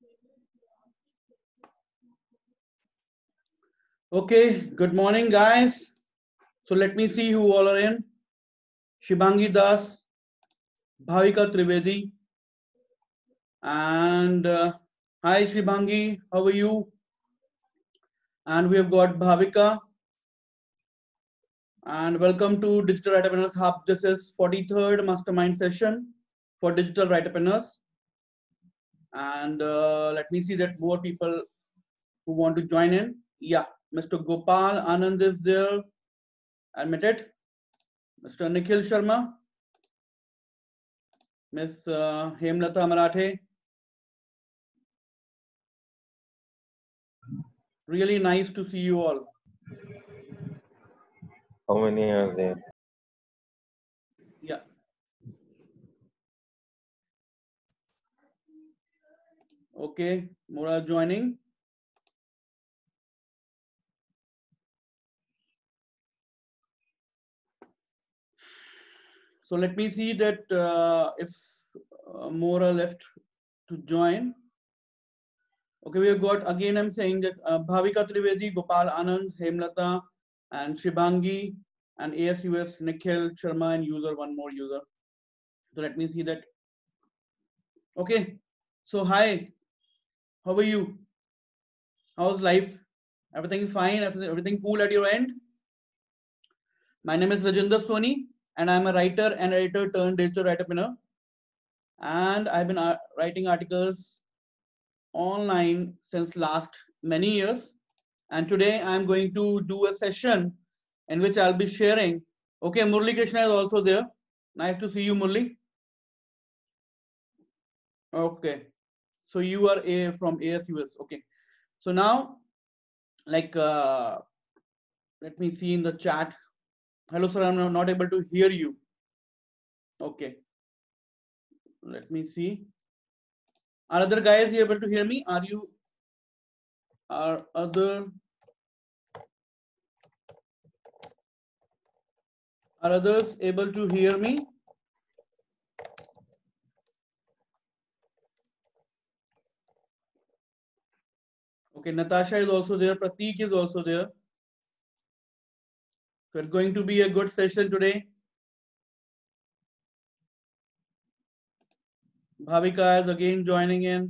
Okay, good morning, guys. So let me see who all are in. Shibangi Das, Bhavika Trivedi, and hi Shibangi, how are you? And we have got Bhavika, and welcome to Digital Entrepreneurs Hub. This is 43rd Mastermind session for Digital Entrepreneurs. And let me see that more people who want to join in. Yeah, Mr. Gopal Anand is there. Admitted. Mr. Nikhil Sharma, Miss Hemlata Marathe. Really nice to see you all. How many are there? Yeah. Okay, more are joining. So let me see that if more are left to join. Okay, we have got, again I'm saying that Bhavika Trivedi, Gopal Anand, Hemlata, and Shibangi, and ASUS, Nikhil Sharma, and user, one more user. So let me see that. Okay, so hi, how are you? How's life? Everything fine? Everything cool at your end? My name is Rajinder Soni, and I'm a writer and editor turned digital entrepreneur. And I've been writing articles online since last many years. And today I'm going to do a session in which I'll be sharing. Okay, Murli Krishna is also there. Nice to see you, Murli. Okay, so you are from ASUS. Okay, so now, like, let me see in the chat. Hello, sir. I'm not able to hear you. Okay, let me see. Are other guys able to hear me? Are others able to hear me? Okay, Natasha is also there. Prateek is also there. So it's going to be a good session today. Bhavika is again joining in.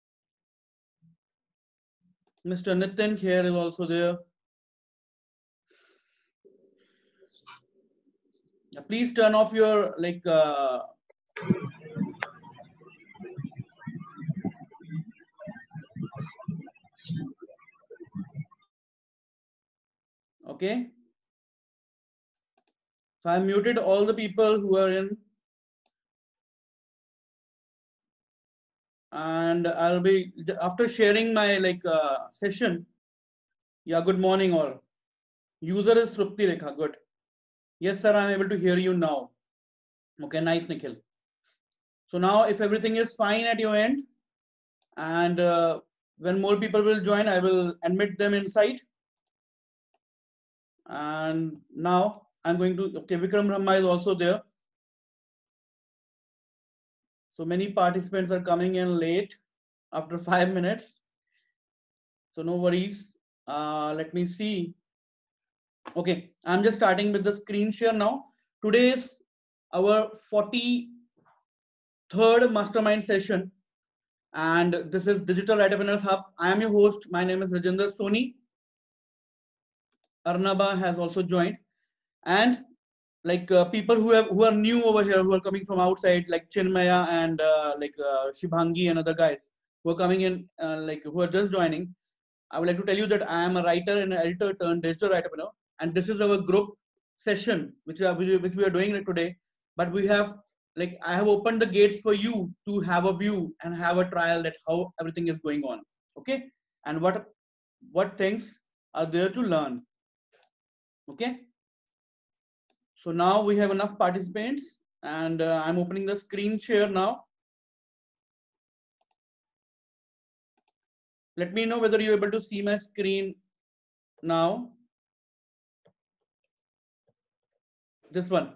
Mr. Nitin here is also there. Please turn off your okay. So I muted all the people who are in, and I'll be after sharing my session. Yeah, good morning all. User is Trupti Rekha. Good. Yes, sir. I'm able to hear you now. Okay, nice, Nikhil. So now, if everything is fine at your end, and when more people will join, I will admit them inside. And now I'm going to, okay, Vikram Brahma is also there. So many participants are coming in late after 5 minutes. So no worries. Let me see. Okay, I'm just starting with the screen share now. Today is our 43rd mastermind session. And this is Digital Entrepreneurs Hub. I am your host. My name is Rajinder Soni. Arnaba has also joined. And people who are new over here, who are coming from outside, like Chinmaya and Shibhangi and other guys who are coming in, who are just joining. I would like to tell you that I am a writer and an editor turned digital entrepreneur, and this is our group session which we are doing today. But we have I have opened the gates for you to have a view and have a trial that how everything is going on. Okay, and what things are there to learn. Okay. So now we have enough participants, and I'm opening the screen share now. Let me know whether you're able to see my screen now. This one.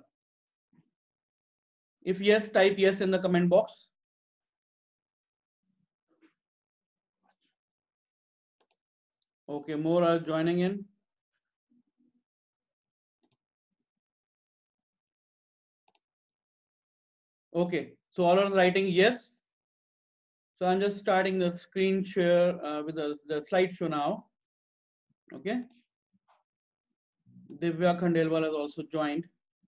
If yes, type yes in the comment box. Okay, more are joining in. Okay, so all are writing yes. So I'm just starting the screen share with the slideshow now. Okay. Divya Khandelwal has also joined.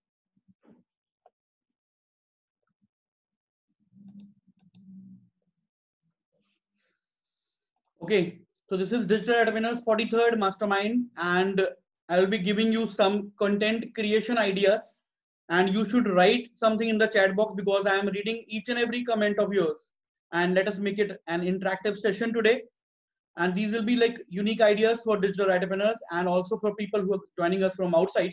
Okay, so this is Digital Entrepreneurs 43rd Mastermind, and I will be giving you some content creation ideas, and you should write something in the chat box because I am reading each and every comment of yours. And let us make it an interactive session today. And these will be like unique ideas for digital entrepreneurs and also for people who are joining us from outside,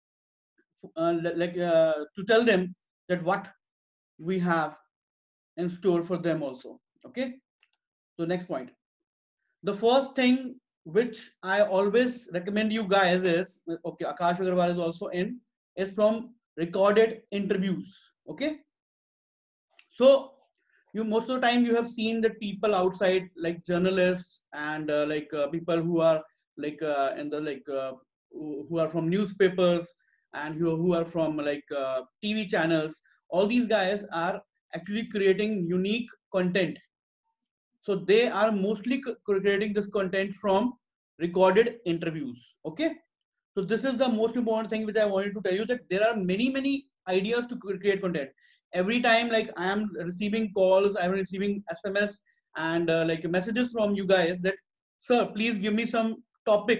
to tell them that what we have in store for them also. Okay, so next point. The first thing which I always recommend you guys is, okay, Akash Agarwal is also in, is from recorded interviews. Okay, so you most of the time you have seen that people outside like journalists and people who are in the who are from newspapers and who are from TV channels. All these guys are actually creating unique content. So they are mostly creating this content from recorded interviews. Okay, so this is the most important thing which I wanted to tell you, that there are many ideas to create content. Every time like I am receiving calls, I am receiving SMS and messages from you guys that, sir, please give me some topic,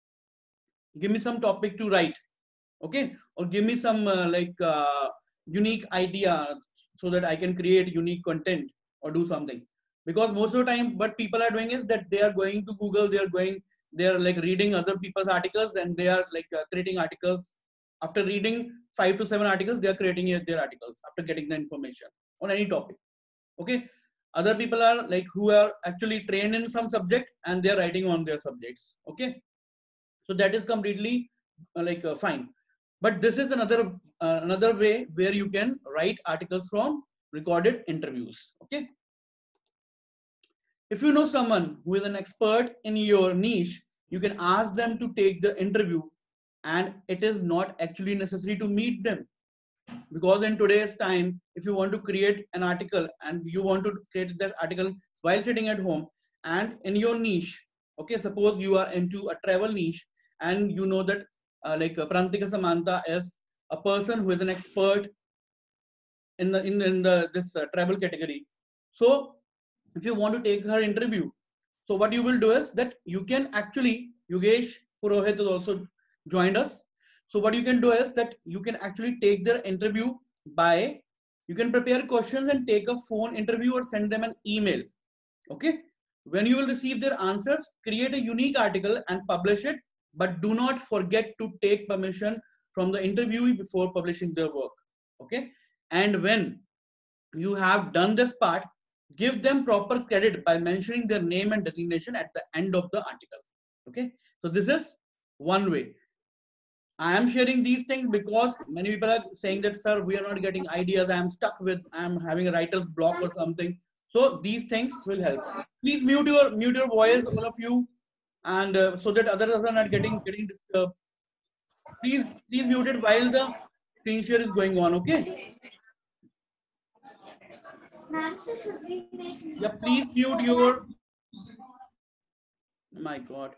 to write. Okay, or give me some unique idea so that I can create unique content or do something. Because most of the time what people are doing is that they are going to Google, they are like reading other people's articles, and they are creating articles. After reading 5 to 7 articles, they are creating their articles after getting the information on any topic. Okay, other people are like who are actually trained in some subject and they are writing on their subjects. Okay, so that is completely fine. But this is another way where you can write articles from recorded interviews. Okay, if you know someone who is an expert in your niche, you can ask them to take the interview, and it is not actually necessary to meet them. Because in today's time, if you want to create an article and you want to create this article while sitting at home and in your niche, okay, suppose you are into a travel niche and you know that Prantika Samanta is a person who is an expert in the this travel category. So if you want to take her interview, so what you will do is that you can actually, Yogesh Purohit has also joined us. So what you can do is that you can actually take their interview by, you can prepare questions and take a phone interview or send them an email. Okay, when you will receive their answers, create a unique article and publish it, but do not forget to take permission from the interviewee before publishing their work. Okay, and when you have done this part, give them proper credit by mentioning their name and designation at the end of the article. Okay, so this is one way. I am sharing these things because many people are saying that, sir, we are not getting ideas, I am stuck with, I am having a writer's block or something. So these things will help. Please mute your voice, all of you, and so that others are not getting disturbed. Please mute it while the screen share is going on. Okay, yeah, please mute your, my god.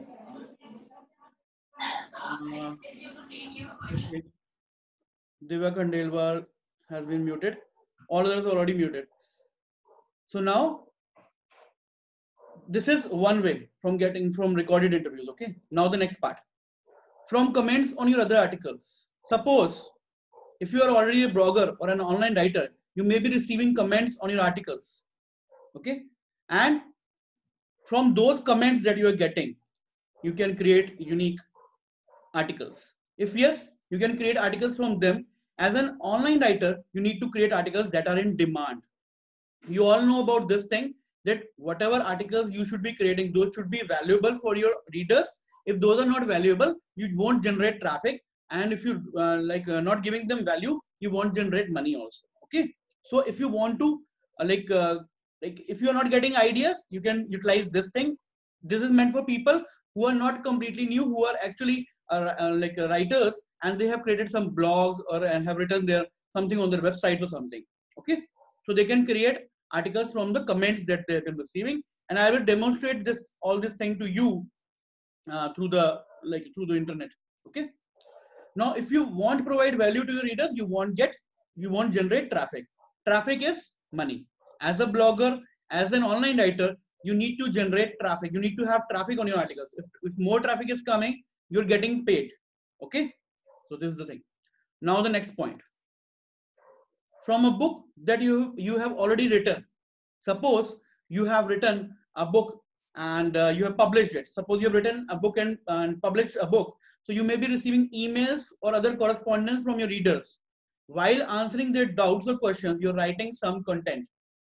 Okay. Divya Khandelwal has been muted. All others are already muted. So now, this is one way from recorded interviews. Okay. Now the next part. From comments on your other articles. Suppose if you are already a blogger or an online writer, you may be receiving comments on your articles. Okay. And from those comments that you are getting, you can create unique articles. If yes, you can create articles from them. As an online writer, you need to create articles that are in demand. You all know about this thing, that whatever articles you should be creating, those should be valuable for your readers. If those are not valuable, you won't generate traffic, and if you not giving them value, you won't generate money also. Okay, so if you want to if you are not getting ideas, you can utilize this thing. This is meant for people who are not completely new, who are actually like writers, and they have created some blogs or and have written their something on their website or something. Okay, so they can create articles from the comments that they have been receiving, and I will demonstrate this all this thing to you through the internet. Okay, now if you want to provide value to your readers, you won't generate traffic. Traffic is money. As a blogger, as an online writer, you need to generate traffic. You need to have traffic on your articles. If more traffic is coming, you're getting paid. Okay, so this is the thing. Now the next point. From a book that you have already written, suppose you have written a book and you have published it. Suppose you have written a book and published a book. So you may be receiving emails or other correspondence from your readers. While answering their doubts or questions, you're writing some content.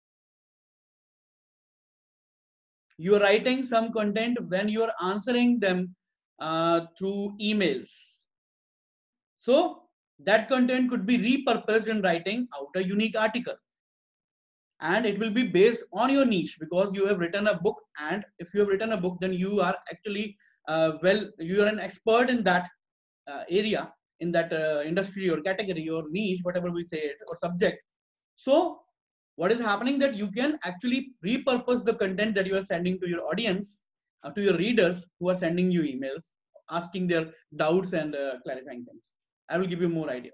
You're writing some content when you're answering them through emails. So that content could be repurposed in writing out a unique article. And it will be based on your niche, because you have written a book. And if you have written a book, then you are actually you are an expert in that area, in that industry or category or niche, whatever we say it, or subject. So what is happening that you can actually repurpose the content that you are sending to your audience, to your readers who are sending you emails, asking their doubts and clarifying things. I will give you more ideas.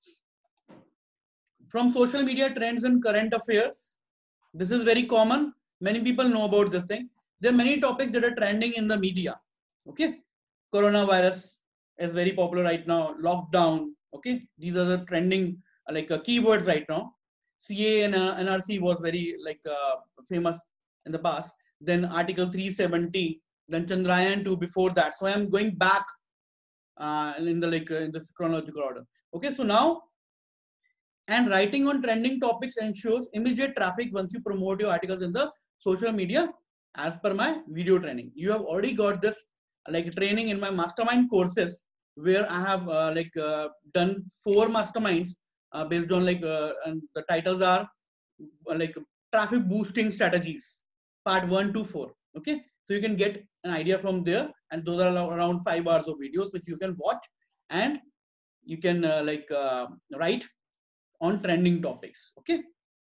From social media trends and current affairs, this is very common. Many people know about this thing. There are many topics that are trending in the media. Okay, coronavirus is very popular right now. Lockdown. Okay, these are the trending keywords right now. CA and NRC was very famous in the past. Then Article 370. Then Chandrayaan 2 before that. So I am going back in this chronological order. Okay, so now. And writing on trending topics ensures immediate traffic once you promote your articles in the social media, as per my video training. You have already got this training in my mastermind courses, where I have done 4 masterminds based on and the titles are traffic boosting strategies, part 1 to 4. Okay, so you can get an idea from there, and those are around 5 hours of videos which you can watch, and you can write on trending topics. Okay,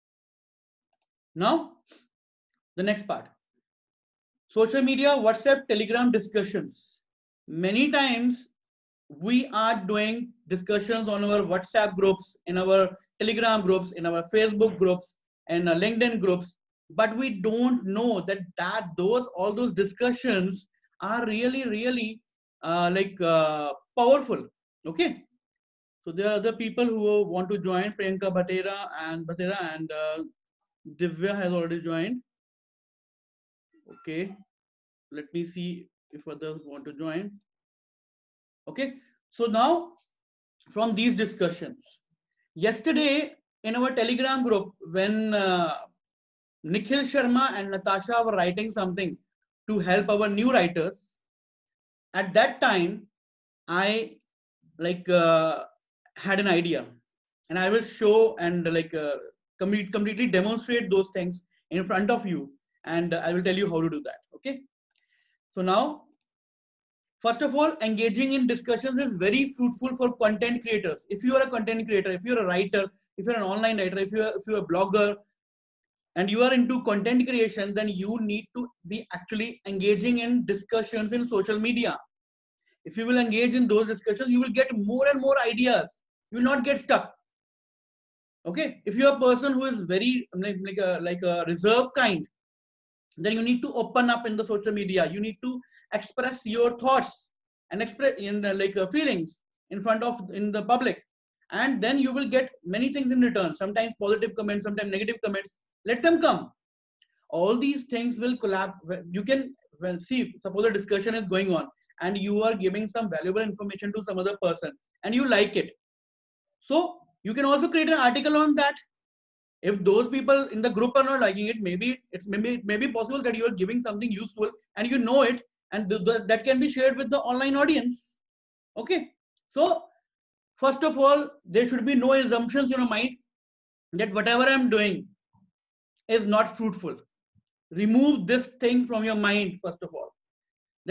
now the next part. Social media, WhatsApp, Telegram discussions. Many times we are doing discussions on our WhatsApp groups, in our Telegram groups, in our Facebook groups, and LinkedIn groups, but we don't know that all those discussions are really powerful. Okay, so there are other people who want to join. Priyanka Bhatera and Divya has already joined. Okay, let me see if others want to join. Okay, so now from these discussions, yesterday in our Telegram group, when Nikhil Sharma and Natasha were writing something to help our new writers, at that time I had an idea, and I will show and completely demonstrate those things in front of you, and I will tell you how to do that. Okay, so now, first of all, engaging in discussions is very fruitful for content creators. If you are a content creator, if you're a writer, if you're an online writer, if you're a blogger, and you are into content creation, then you need to be actually engaging in discussions in social media. If you will engage in those discussions, you will get more and more ideas. You will not get stuck. Okay, if you are a person who is very like a reserved kind, then you need to open up in the social media. You need to express your thoughts and express feelings in the public, and then you will get many things in return. Sometimes positive comments, sometimes negative comments. Let them come. All these things will collab. You can see, suppose a discussion is going on and you are giving some valuable information to some other person and you like it. So you can also create an article on that. If those people in the group are not liking it, maybe possible that you are giving something useful and you know it, and that can be shared with the online audience. Okay, so first of all, there should be no assumptions in your mind that whatever I'm doing is not fruitful. Remove this thing from your mind, first of all, that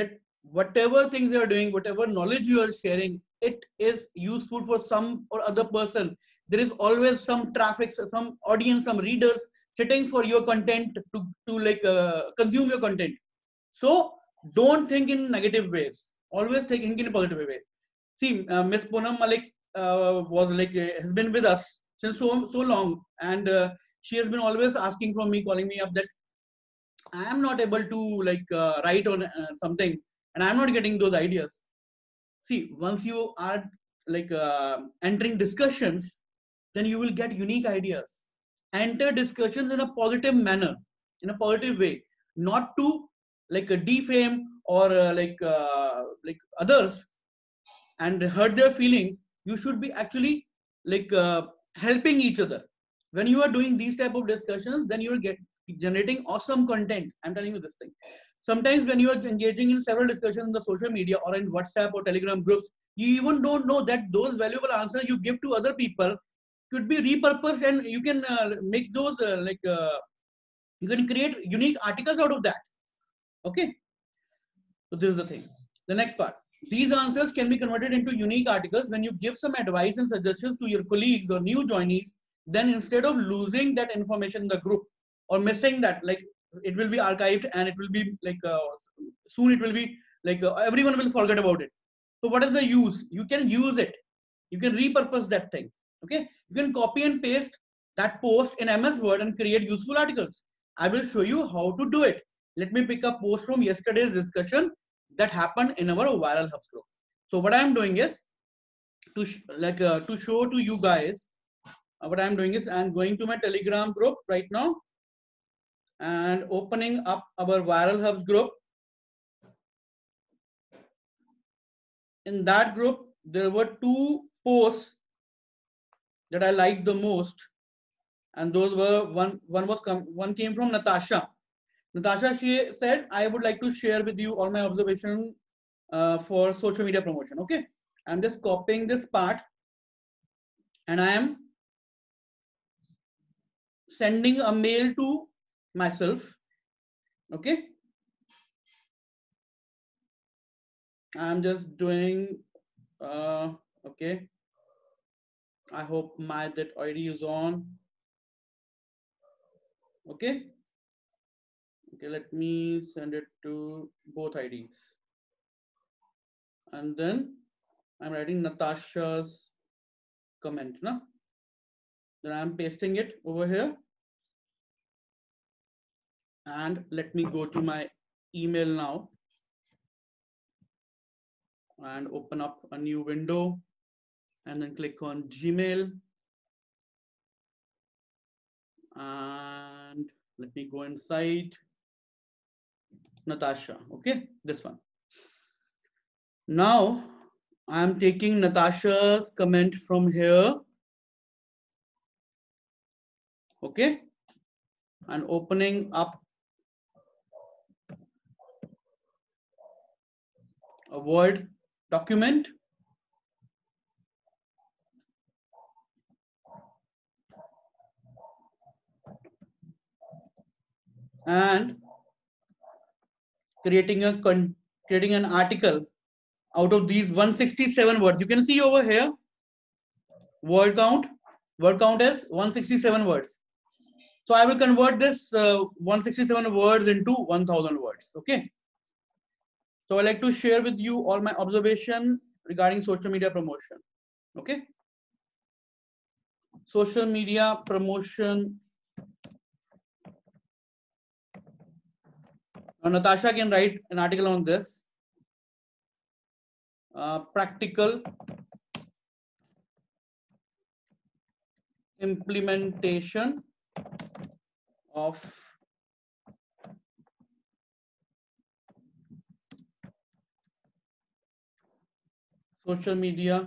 whatever things you are doing, whatever knowledge you are sharing, it is useful for some or other person. There is always some traffic, some audience, some readers sitting for your content to like consume your content. So don't think in negative ways. Always think in a positive way. See, Miss Poonam Malik was like has been with us since so long, and she has been always asking from me, calling me up that I am not able to like write on something, and I'm not getting those ideas. See, once you are like entering discussions, then you will get unique ideas. Enter discussions in a positive manner, in a positive way, not to like defame or like others and hurt their feelings. You should be actually like helping each other. When you are doing these type of discussions, then you will get generating awesome content. I'm telling you this thing. Sometimes when you are engaging in several discussions in the social media or in WhatsApp or Telegram groups, you even don't know that those valuable answers you give to other people could be repurposed, and you can make those you can create unique articles out of that. Okay, so this is the thing. The next part. These answers can be converted into unique articles when you give some advice and suggestions to your colleagues or new joinees. Then instead of losing that information in the group or missing that, like it will be archived and it will be like soon it will be like everyone will forget about it. So what is the use? You can use it. You can repurpose that thing. Okay. You can copy and paste that post in MS Word and create useful articles. I will show you how to do it. Let me pick a post from yesterday's discussion that happened in our Viral Hubs group. So what I'm doing is to to show to you guys what I'm doing is I'm going to my Telegram group right now and opening up our Viral Hubs group. In that group, there were 2 posts that I liked the most, and those were one came from Natasha. Natasha, she said, I would like to share with you all my observation for social media promotion. Okay, I'm just copying this part and I am sending a mail to myself. Okay, I'm just doing okay. I hope my that ID is on. Okay. Okay, let me send it to both IDs. And then I'm writing Natasha's comment. No? Then I'm pasting it over here. And let me go to my email now and open up a new window and then click on Gmail. And let me go inside Natasha. Okay, this one. Now I'm taking Natasha's comment from here. Okay, and opening up a Word document. And creating an article out of these 167 words. You can see over here word count is 167 words. So I will convert this 167 words into 1000 words. Okay, so I like to share with you all my observation regarding social media promotion. Okay, social media promotion. Now Natasha can write an article on this. Practical implementation of social media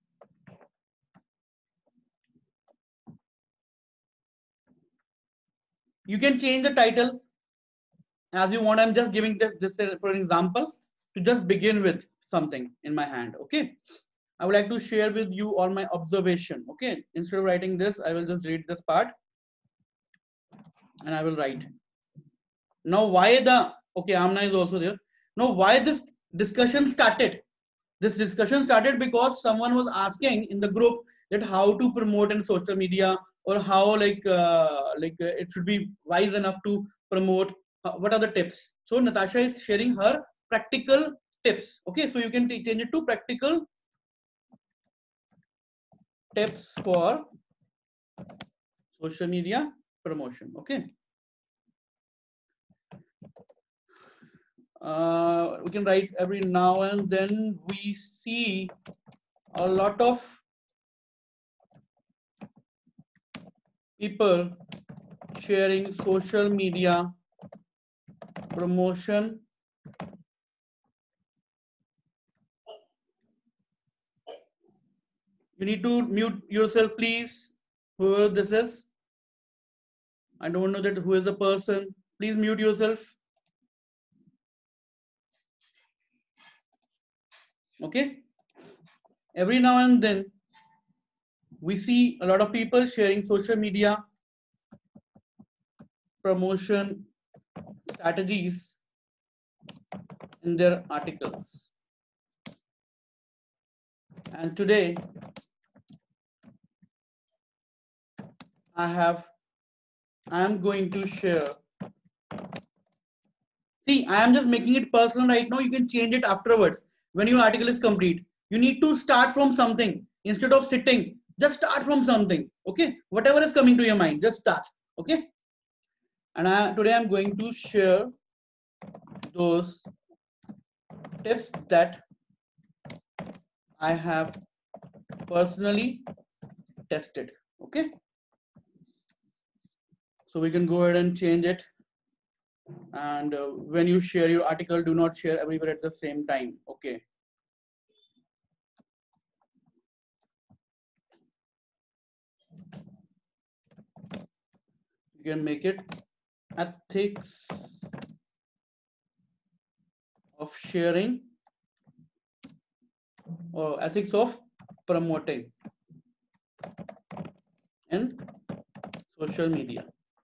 you can change the title as you want. I'm just giving this for an example to just begin with something in my hand. Okay, I would like to share with you all my observation. Okay, instead of writing this, I will just read this part and I will write. Now why the, okay, Amna is also there. Now why this discussion started. This discussion started because someone was asking in the group that how to promote in social media, or how it should be wise enough to promote. What are the tips? So Natasha is sharing her practical tips. Okay, so you can change it to practical tips for social media promotion. Okay. We can write every now and then we see a lot of people sharing social media promotion You need to mute yourself, please. Whoever this is, I don't know that who is the person. Please mute yourself. Okay. Every now and then, we see a lot of people sharing social media promotion strategies in their articles. And today, I am going to share. See, I am just making it personal right now. You can change it afterwards when your article is complete. You need to start from something instead of sitting. Just start from something. Okay, whatever is coming to your mind, just start. Okay, and today I'm going to share those tips that I have personally tested. Okay, so we can go ahead and change it. And when you share your article, do not share everywhere at the same time. Okay. You can make it ethics of sharing or ethics of promoting in social media.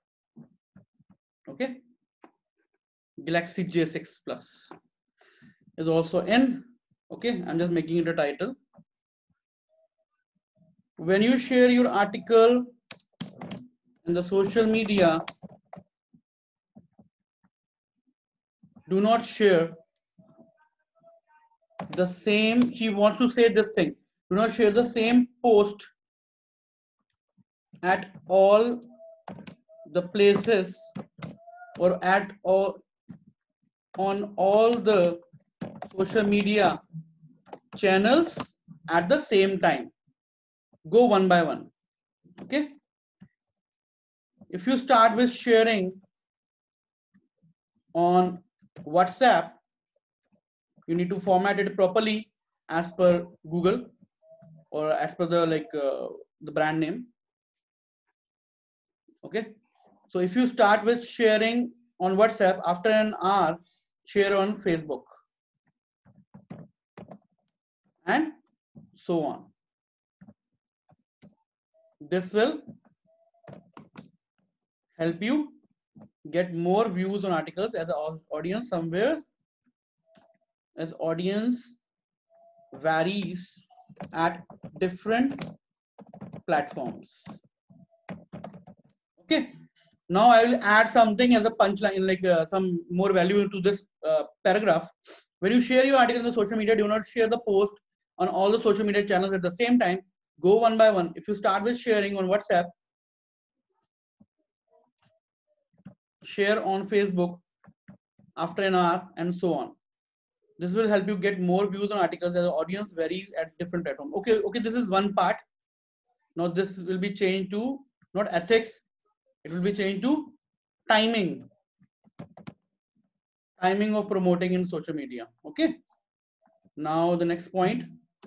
Okay. Galaxy J6 Plus is also in. Okay, I'm just making it a title. When you share your article in the social media, do not share the same. He wants to say this thing. Do not share the same post at all the places or at all on all the social media channels at the same time. Go one by one. Okay. If you start with sharing on WhatsApp, you need to format it properly as per Google or as per the the brand name. Okay. So if you start with sharing on WhatsApp, after an hour, share on Facebook and so on. This will help you get more views on articles as an audience somewhere, as audience varies at different platforms. Okay. Now I will add something as a punchline, some more value to this paragraph. When you share your article in the social media, do not share the post on all the social media channels at the same time. Go one by one. If you start with sharing on WhatsApp, share on Facebook after an hour and so on. This will help you get more views on articles as the audience varies at different platforms. Okay, this is one part. Now this will be changed to not ethics, it will be changed to timing. Timing of promoting in social media. Okay. Now the next point.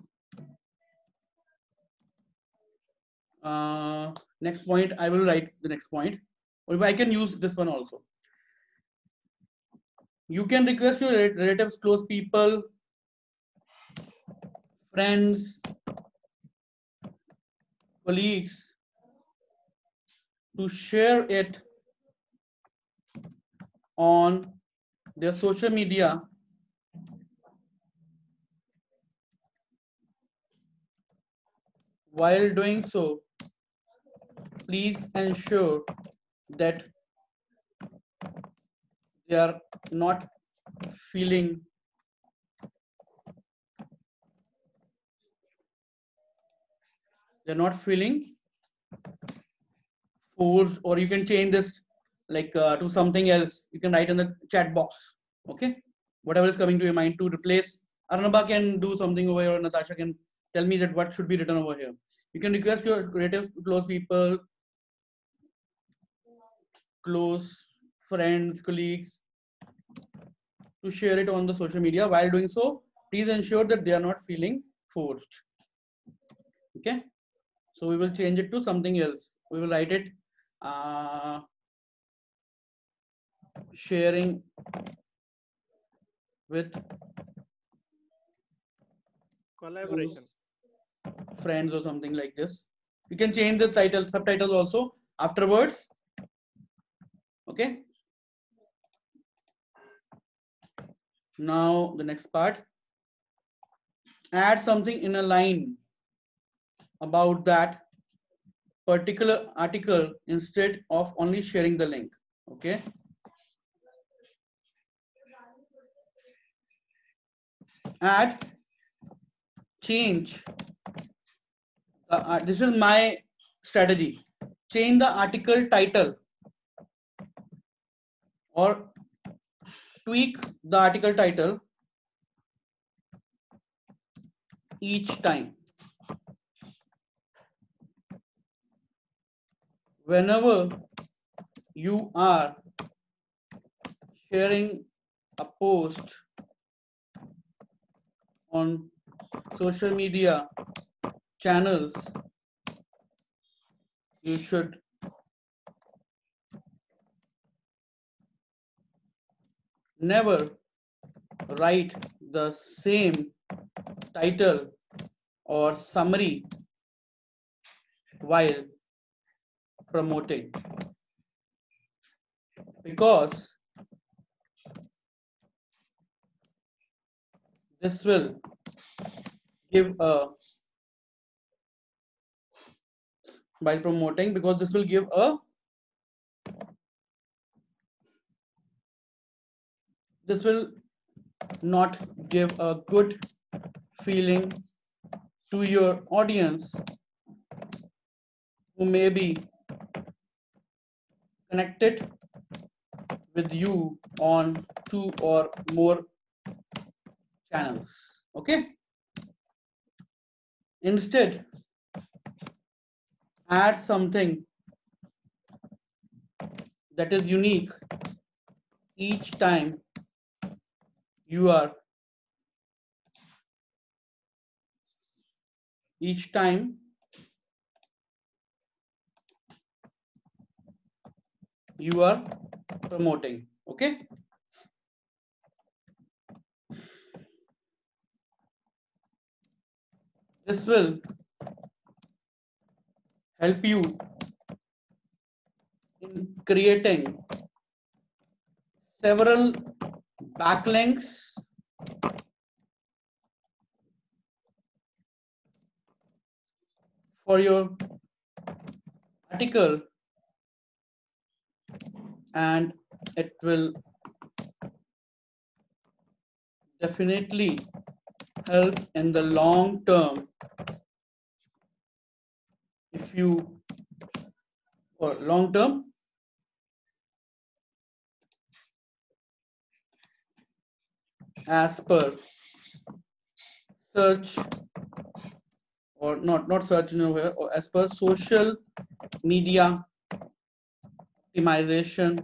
Next point, I will write the next point, or if I can use this one also. You can request your relatives, close people, friends, colleagues to share it on their social media while doing so, please ensure that they are not feeling forced, or you can change this like to something else. You can write in the chat box, okay, whatever is coming to your mind to replace. Arnaba can do something over here, or Natasha can tell me that what should be written over here. You can request your relatives, close people, close friends, colleagues to share it on the social media. While doing so, please ensure that they are not feeling forced. Okay, so we will change it to something else. We will write it sharing with Collaboration. Friends or something like this. You can change the title, subtitles also afterwards. Okay. Now the next part. Add something in a line about that particular article instead of only sharing the link. Okay. Add, change. This is my strategy. Change the article title or tweak the article title each time. Whenever you are sharing a post on social media channels, you should never write the same title or summary while promoting, because this will give a while promoting because this will give a this will not give a good feeling to your audience who may be connected with you on 2 or more channels. Okay. Instead, add something that is unique each time you are promoting. Okay. This will help you in creating several backlinks for your article, and it will definitely help in the long term if you for long term as per search or not search nowhere, or as per social media optimization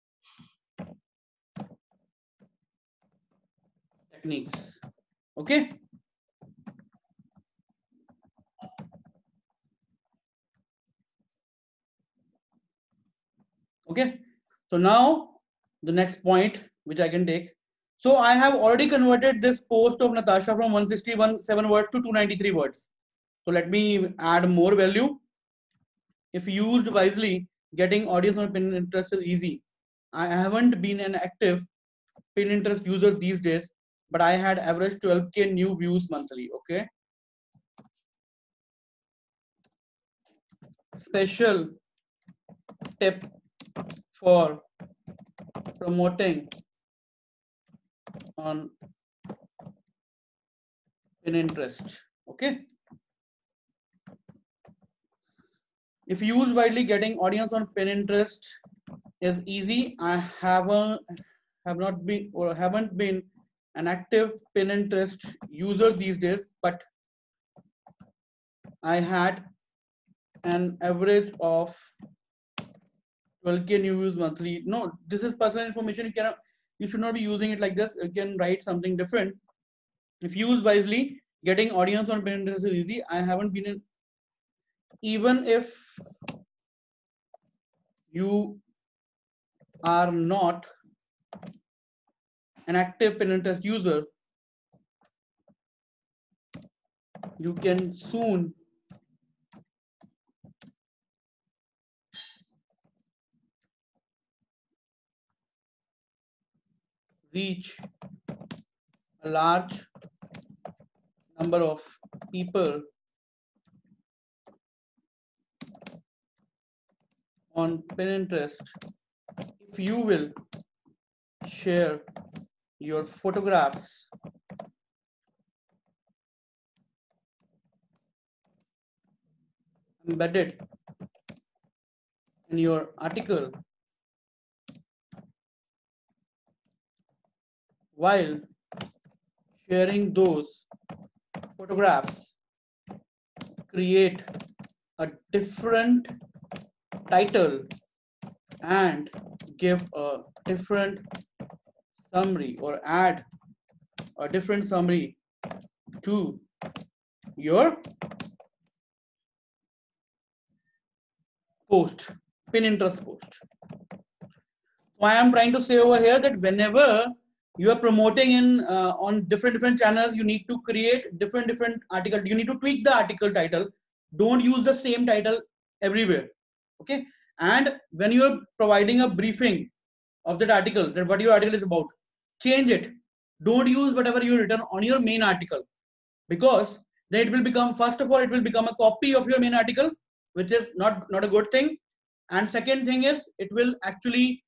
techniques. Okay. Okay. So now the next point which I can take. So I have already converted this post of Natasha from 161 words to 293 words. So let me add more value. If used wisely, getting audience on Pinterest is easy. I haven't been an active Pinterest user these days, but I had average 12K new views monthly. Okay. special tip for promoting on Pinterest. Okay. If used widely, getting audience on Pinterest is easy. I haven't been an active Pinterest user these days, but I had an average of 12K new views monthly. No, this is personal information. You should not be using it like this. You can write something different. If used wisely, getting audience on Pinterest is easy. I haven't been in, even if you are not an active Pinterest user, you can soon reach a large number of people on Pinterest if you will share your photographs embedded in your article while sharing those photographs. Create a different title and give a different summary, or add a different summary to your post, Pinterest post. So I am trying to say over here that whenever you are promoting in on different channels, you need to create different article. You need to tweak the article title. Don't use the same title everywhere. Okay. And when you are providing a briefing of that article, that what your article is about, change it. Don't use whatever you written on your main article, because then it will become, first of all, it will become a copy of your main article, which is not a good thing. And second thing is, it will actually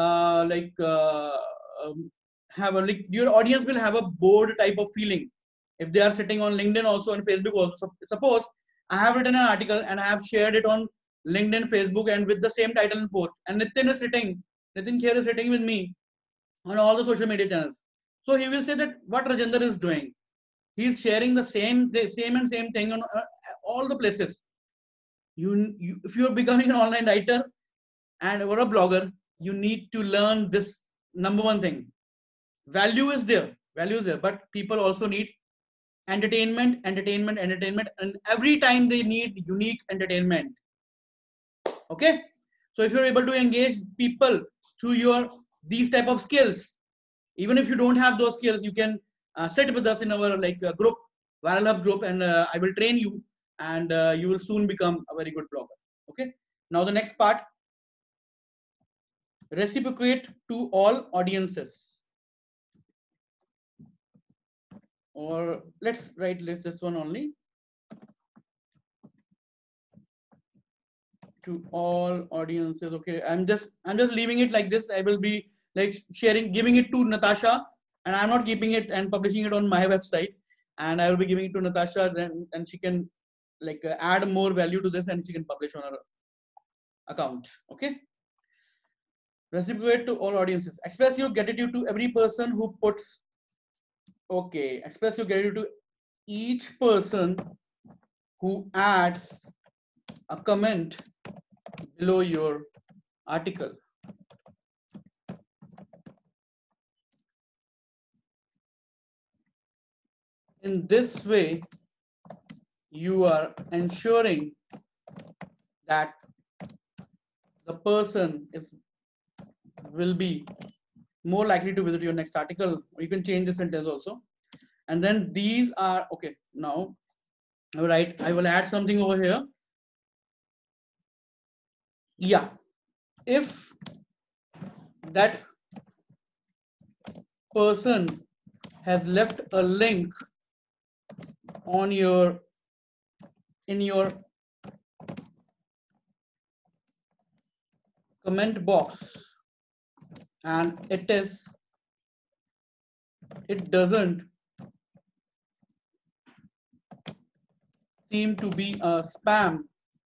have a, like, your audience will have a bored type of feeling if they are sitting on LinkedIn also and Facebook also. So suppose I have written an article and I have shared it on LinkedIn, Facebook, and with the same title and post, and Nitin Kher is sitting with me on all the social media channels. So he will say that what Rajendra is doing, he's sharing the same thing on all the places. If you're becoming an online writer and or a blogger, you need to learn this number one thing. Value is there, but people also need entertainment, and every time they need unique entertainment. Okay, so if you're able to engage people through your these type of skills, even if you don't have those skills, you can sit with us in our group, Viral Hub group, and I will train you, and you will soon become a very good blogger. Okay, now the next part, reciprocate to all audiences. Or let's write this one only. To all audiences. Okay, I'm just leaving it like this. I will be like giving it to Natasha, and I'm not keeping it and publishing it on my website, and I will be giving it to Natasha, then and she can add more value to this, and she can publish on her account. Okay, reciprocate to all audiences. Express your gratitude to every person who puts. Okay, express your gratitude to each person who adds a comment below your article. In this way, you are ensuring that the person will be more likely to visit your next article. You can change the sentence also. And then these are, okay, now, all right, I will add something over here. Yeah, if that person has left a link on in your comment box and it doesn't seem to be a spam,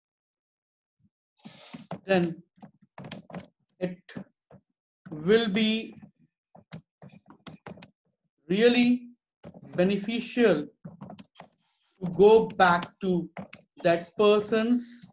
then it will be really beneficial to go back to that person's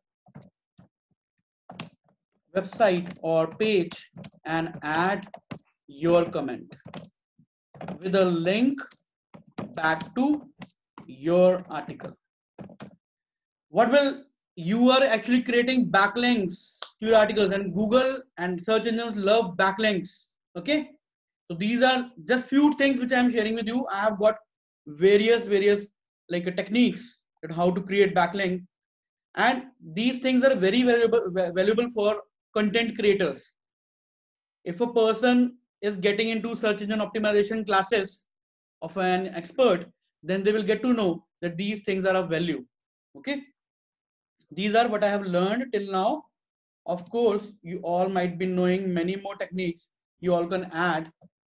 website or page and add your comment with a link back to your article. What will you are actually creating backlinks to your articles, and Google and search engines love backlinks. Okay, so these are just few things which I am sharing with you. I have got various like techniques at how to create backlink, and these things are very valuable for content creators. If a person is getting into search engine optimization classes of an expert, then they will get to know that these things are of value. Okay, these are what I have learned till now. Of course, you all might be knowing many more techniques. You all can add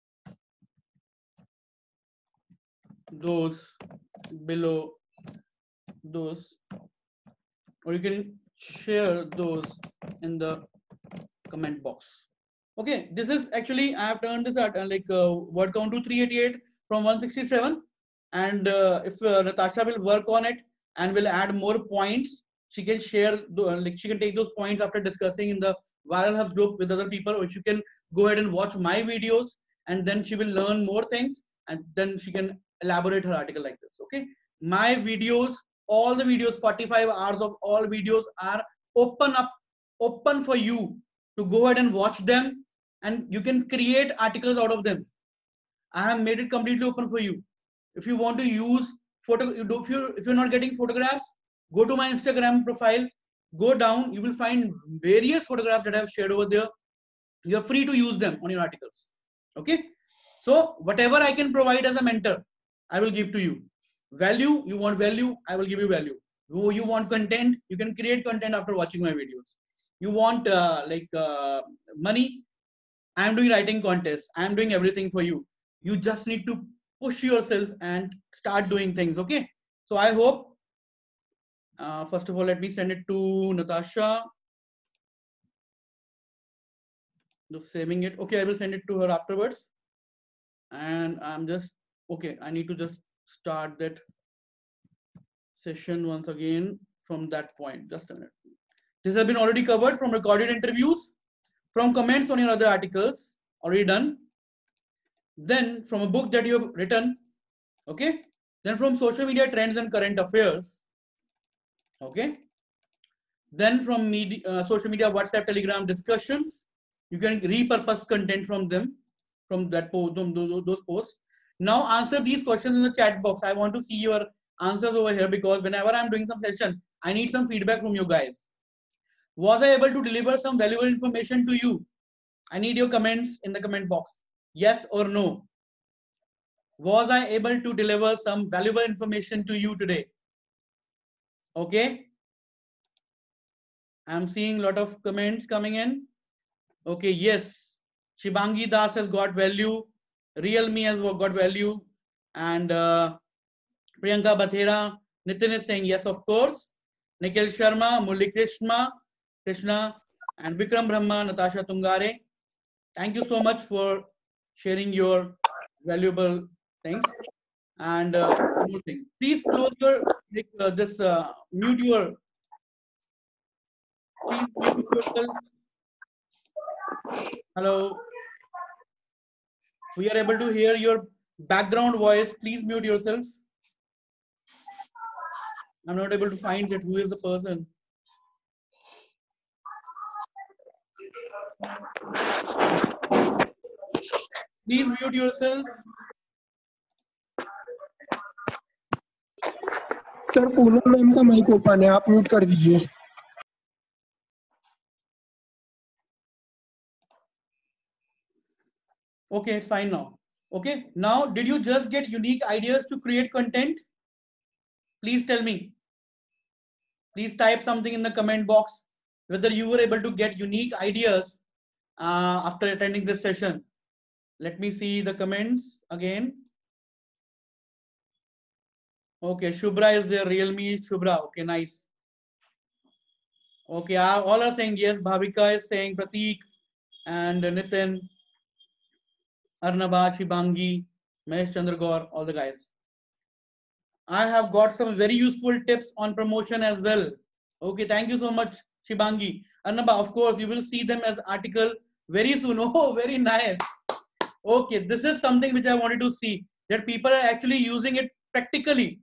those below those, or you can share those in the comment box. Okay, this is actually I have turned this at word count to 388 from 167, and if Natasha will work on it and will add more points, she can share she can take those points after discussing in the Viral Hubs group with other people, or she can go ahead and watch my videos, and then she will learn more things, and then she can elaborate her article like this. Okay, my videos, all the videos, 45 hours of all videos are open for you to go ahead and watch them, and you can create articles out of them. I have made it completely open for you. If you want to use if you're not getting photographs, go to my Instagram profile, go down, you will find various photographs that I have shared over there. You're free to use them on your articles. Okay, so whatever I can provide as a mentor, I will give to you. Value, you want value, I will give you value. You want content, you can create content after watching my videos. You want money, I am doing writing contests, I am doing everything for you. You just need to push yourself and start doing things. Okay, so I hope first of all, let me send it to Natasha. Just saving it. Okay, I will send it to her afterwards. And I'm just okay. I need to just start that session once again from that point. Just a minute. This has been already covered from recorded interviews, from comments on your other articles, already done. Then from a book that you have written. Okay. Then from social media trends and current affairs. Okay. Then from social media, WhatsApp, Telegram discussions, you can repurpose content from them, from that those posts. Now answer these questions in the chat box. I want to see your answers over here, because whenever I'm doing some session, I need some feedback from you guys. Was I able to deliver some valuable information to you? I need your comments in the comment box. Yes or no. Was I able to deliver some valuable information to you today? Okay. I'm seeing a lot of comments coming in. Okay, yes. Shibangi Das has got value. Real Me has got value. And Priyanka Bathera, Nitin is saying yes, of course. Nikhil Sharma, Murli Krishna, and Vikram Brahma, Natasha Tungare. Thank you so much for sharing your valuable things. And one more thing. Please close your mute your. Please mute yourself. Hello. We are able to hear your background voice. Please mute yourself. I'm not able to find it. Who is the person? Please mute yourself. Sir Poonam ma'am का mic open है, आप mute कर दीजिए. Okay, it's fine now. Okay, now did you just get unique ideas to create content? Please tell me. Please type something in the comment box whether you were able to get unique ideas after attending this session? Let me see the comments again. Okay, Shubhra is there. Realme Shubhra. Okay, nice. Okay, all are saying yes. Bhavika is saying, Prateek and Nitin, Arnaba, Shibangi, Mahesh Chandragor, all the guys. I have got some very useful tips on promotion as well. Okay, thank you so much, Shibangi. Arnaba, of course, you will see them as article very soon. Oh, very nice. Okay, this is something which I wanted to see, that people are actually using it practically.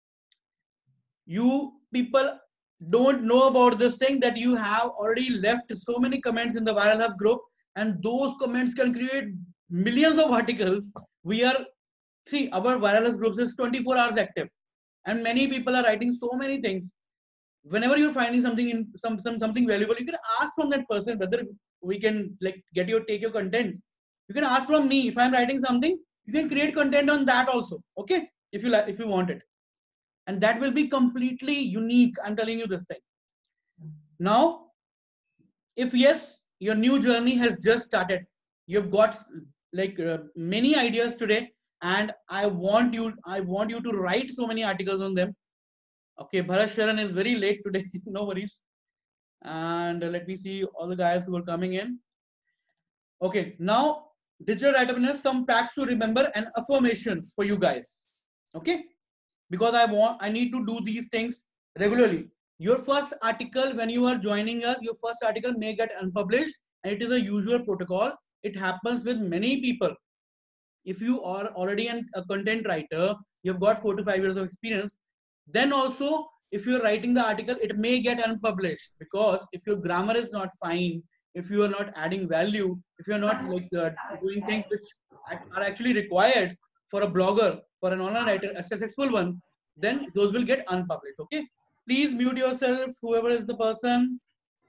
You people don't know about this thing, that you have already left so many comments in the Viral Hubs group, and those comments can create millions of articles. We are, see, our Viral Hubs groups is 24 hours active, and many people are writing so many things. Whenever you're finding something in something valuable, you can ask from that person whether we can like take your content. You can ask from me. If I'm writing something, you can create content on that also. Okay, if you like, if you want it. And that will be completely unique. I'm telling you this thing. Now, if yes, your new journey has just started, you've got like many ideas today, and I want you to write so many articles on them. Okay, Bharat Sharan is very late today. No worries. And let me see all the guys who are coming in. Okay, now digital write-up, some facts to remember and affirmations for you guys. Okay, because I need to do these things regularly. Your first article, when you are joining us, your first article may get unpublished, and it is a usual protocol. It happens with many people. If you are already a content writer, you've got 4 to 5 years of experience, then also if you're writing the article, it may get unpublished, because if your grammar is not fine, if you are not adding value, if you're not like doing things which are actually required for a blogger, for an online writer, a successful one, then those will get unpublished. Okay, please mute yourself, whoever is the person.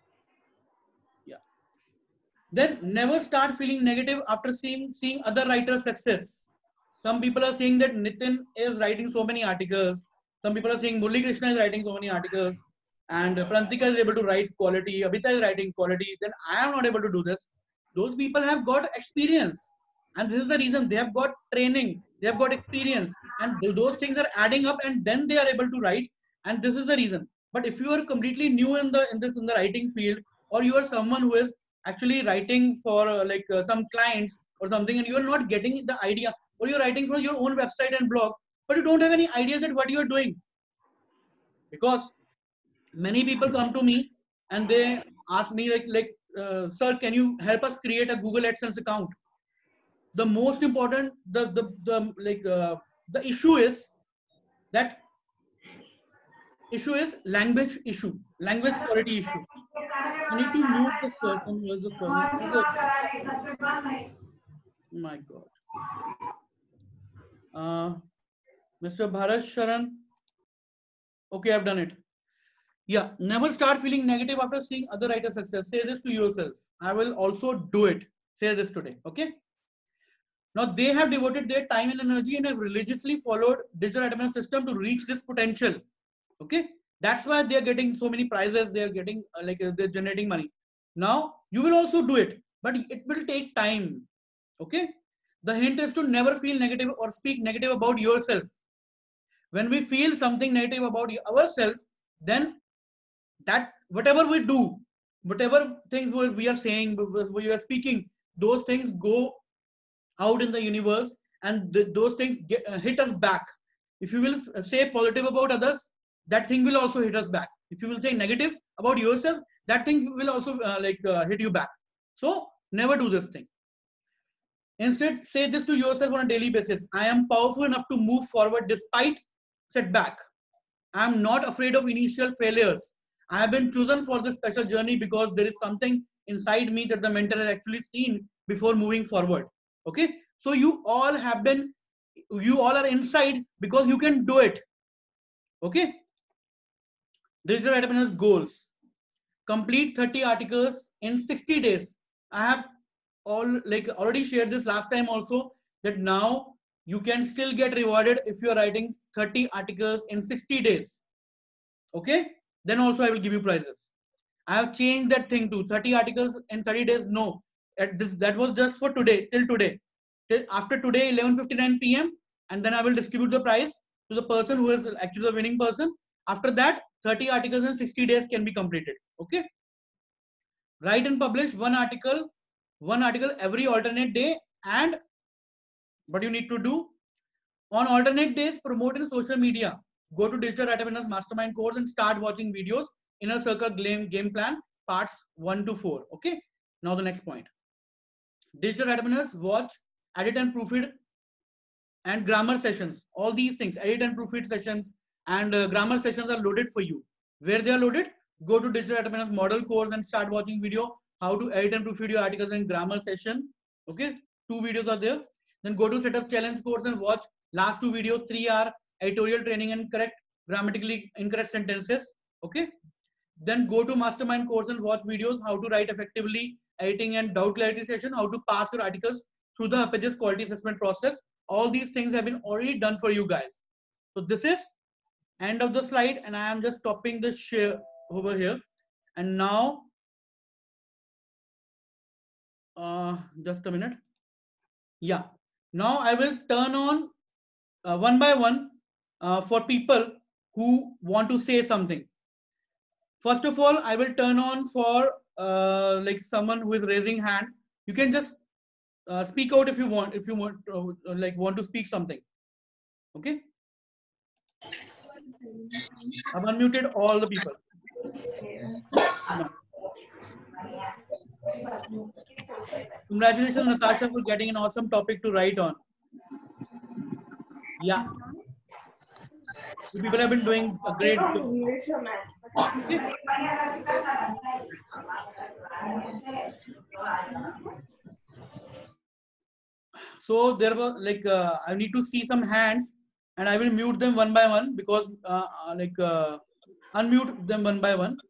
Yeah. Then never start feeling negative after seeing other writers' success. Some people are saying that Nitin is writing so many articles. Some people are saying Murali Krishna is writing so many articles, and Prantika is able to write quality, Abhita is writing quality, then I am not able to do this. Those people have got experience, and this is the reason. They have got training, they have got experience, and those things are adding up, and then they are able to write, and this is the reason. But if you are completely new in the writing field, or you are someone who is actually writing for some clients or something, and you are not getting the idea, or you're writing for your own website and blog, but you don't have any idea that what you are doing. Because many people come to me and they ask me sir, can you help us create a Google AdSense account? The most important, the issue is language issue, language quality issue. I need to mute this person who is this person. My God. Mr. Bharat Sharan. Okay, I've done it. Yeah, never start feeling negative after seeing other writers' success. Say this to yourself. I will also do it. Say this today. Okay. Now they have devoted their time and energy and have religiously followed digital write-up system to reach this potential. Okay. That's why they are getting so many prizes. They are getting they're generating money. Now you will also do it, but it will take time. Okay. The hint is to never feel negative or speak negative about yourself. When we feel something negative about ourselves, then that whatever we do, whatever things we are saying, we are speaking, those things go out in the universe, and those things hit us back. If you will say positive about others, that thing will also hit us back. If you will say negative about yourself, that thing will also hit you back. So never do this thing. Instead, say this to yourself on a daily basis. I am powerful enough to move forward despite setback. I am not afraid of initial failures. I have been chosen for this special journey because there is something inside me that the mentor has actually seen before moving forward. Okay, so you all are inside because you can do it. Okay, digital write-up goals: complete 30 articles in 60 days. I have already shared this last time also, that now you can still get rewarded if you are writing 30 articles in 60 days. Okay, then also I will give you prizes. I have changed that thing to 30 articles in 30 days. No, at this, that was just for today, till today. Till after today, 11:59 p.m. and then I will distribute the prize to the person who is actually the winning person. After that, 30 articles in 60 days can be completed. Okay. Write and publish one article every alternate day. And what you need to do on alternate days, promote in social media. Go to Digital Entrepreneurs Mastermind course and start watching videos. Inner Circle game plan parts 1 to 4. Okay. Now the next point. Digital Entrepreneurs watch, edit and proofread and grammar sessions. All these things, edit and proofread sessions and grammar sessions are loaded for you. Where they are loaded? Go to Digital Entrepreneurs model course and start watching video how to edit and proofread your articles in grammar session. Okay, 2 videos are there. Then go to setup challenge course and watch last 2 videos, 3-hour editorial training and correct grammatically incorrect sentences. Okay. Then go to mastermind course and watch videos how to write effectively, editing and doubt clarity session, how to pass your articles through the Pages quality assessment process. All these things have been already done for you guys. So this is end of the slide, and I am just stopping the share over here. And now, just a minute. Yeah. Now I will turn on one by one for people who want to say something. First of all, I will turn on for like someone who is raising hand. You can just speak out if you want to speak something. Okay. I've unmuted all the people. No. Congratulations, Natasha, for getting an awesome topic to write on. Yeah. You people have been doing a great job. Okay. So there was like I need to see some hands, and I will mute them one by one because unmute them one by one.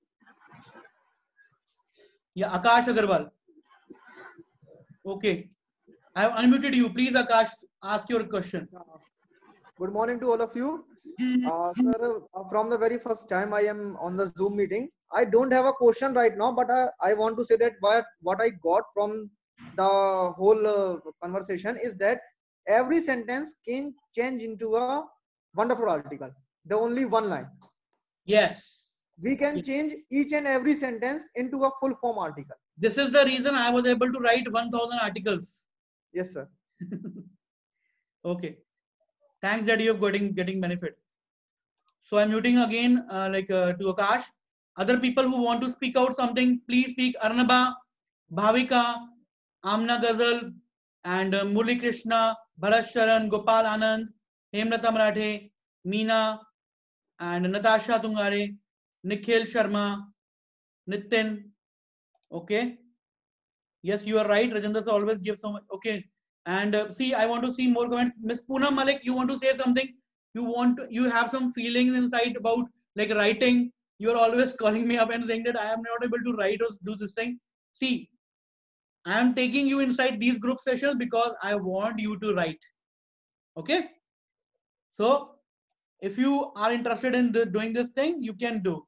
Yeah, Akash Agarwal. Okay, I have unmuted you. Please, Akash, ask your question. Good morning to all of you. Sir, from the very first time I am on the Zoom meeting, I don't have a question right now, but I want to say that what I got from the whole conversation is that every sentence can change into a wonderful article. The only one line. Yes. We can change each and every sentence into a full form article. This is the reason I was able to write 1,000 articles. Yes, sir. Okay. Thanks that you are getting benefit. So I'm muting again to Akash. Other people who want to speak out something, please speak. Arnaba, Bhavika, Amna Ghazal, and Murli Krishna, Bharat Sharan, Gopal Anand, Hemlata Marathe, Meena, and Natasha Tungare, Nikhil Sharma, Nitin. Okay. Yes, you are right. Rajendra always gives so much. Okay. And see, I want to see more comments. Miss Poonam Malik, you want to say something? You have some feelings inside about like writing. You are always calling me up and saying that I am not able to write or do this thing. See, I am taking you inside these group sessions because I want you to write. Okay. So if you are interested in doing this thing, you can do.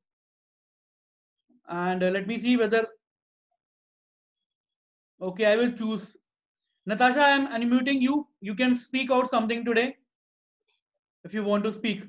And let me see whether. Okay, I will choose. Natasha, I am unmuting you. You can speak out something today if you want to speak.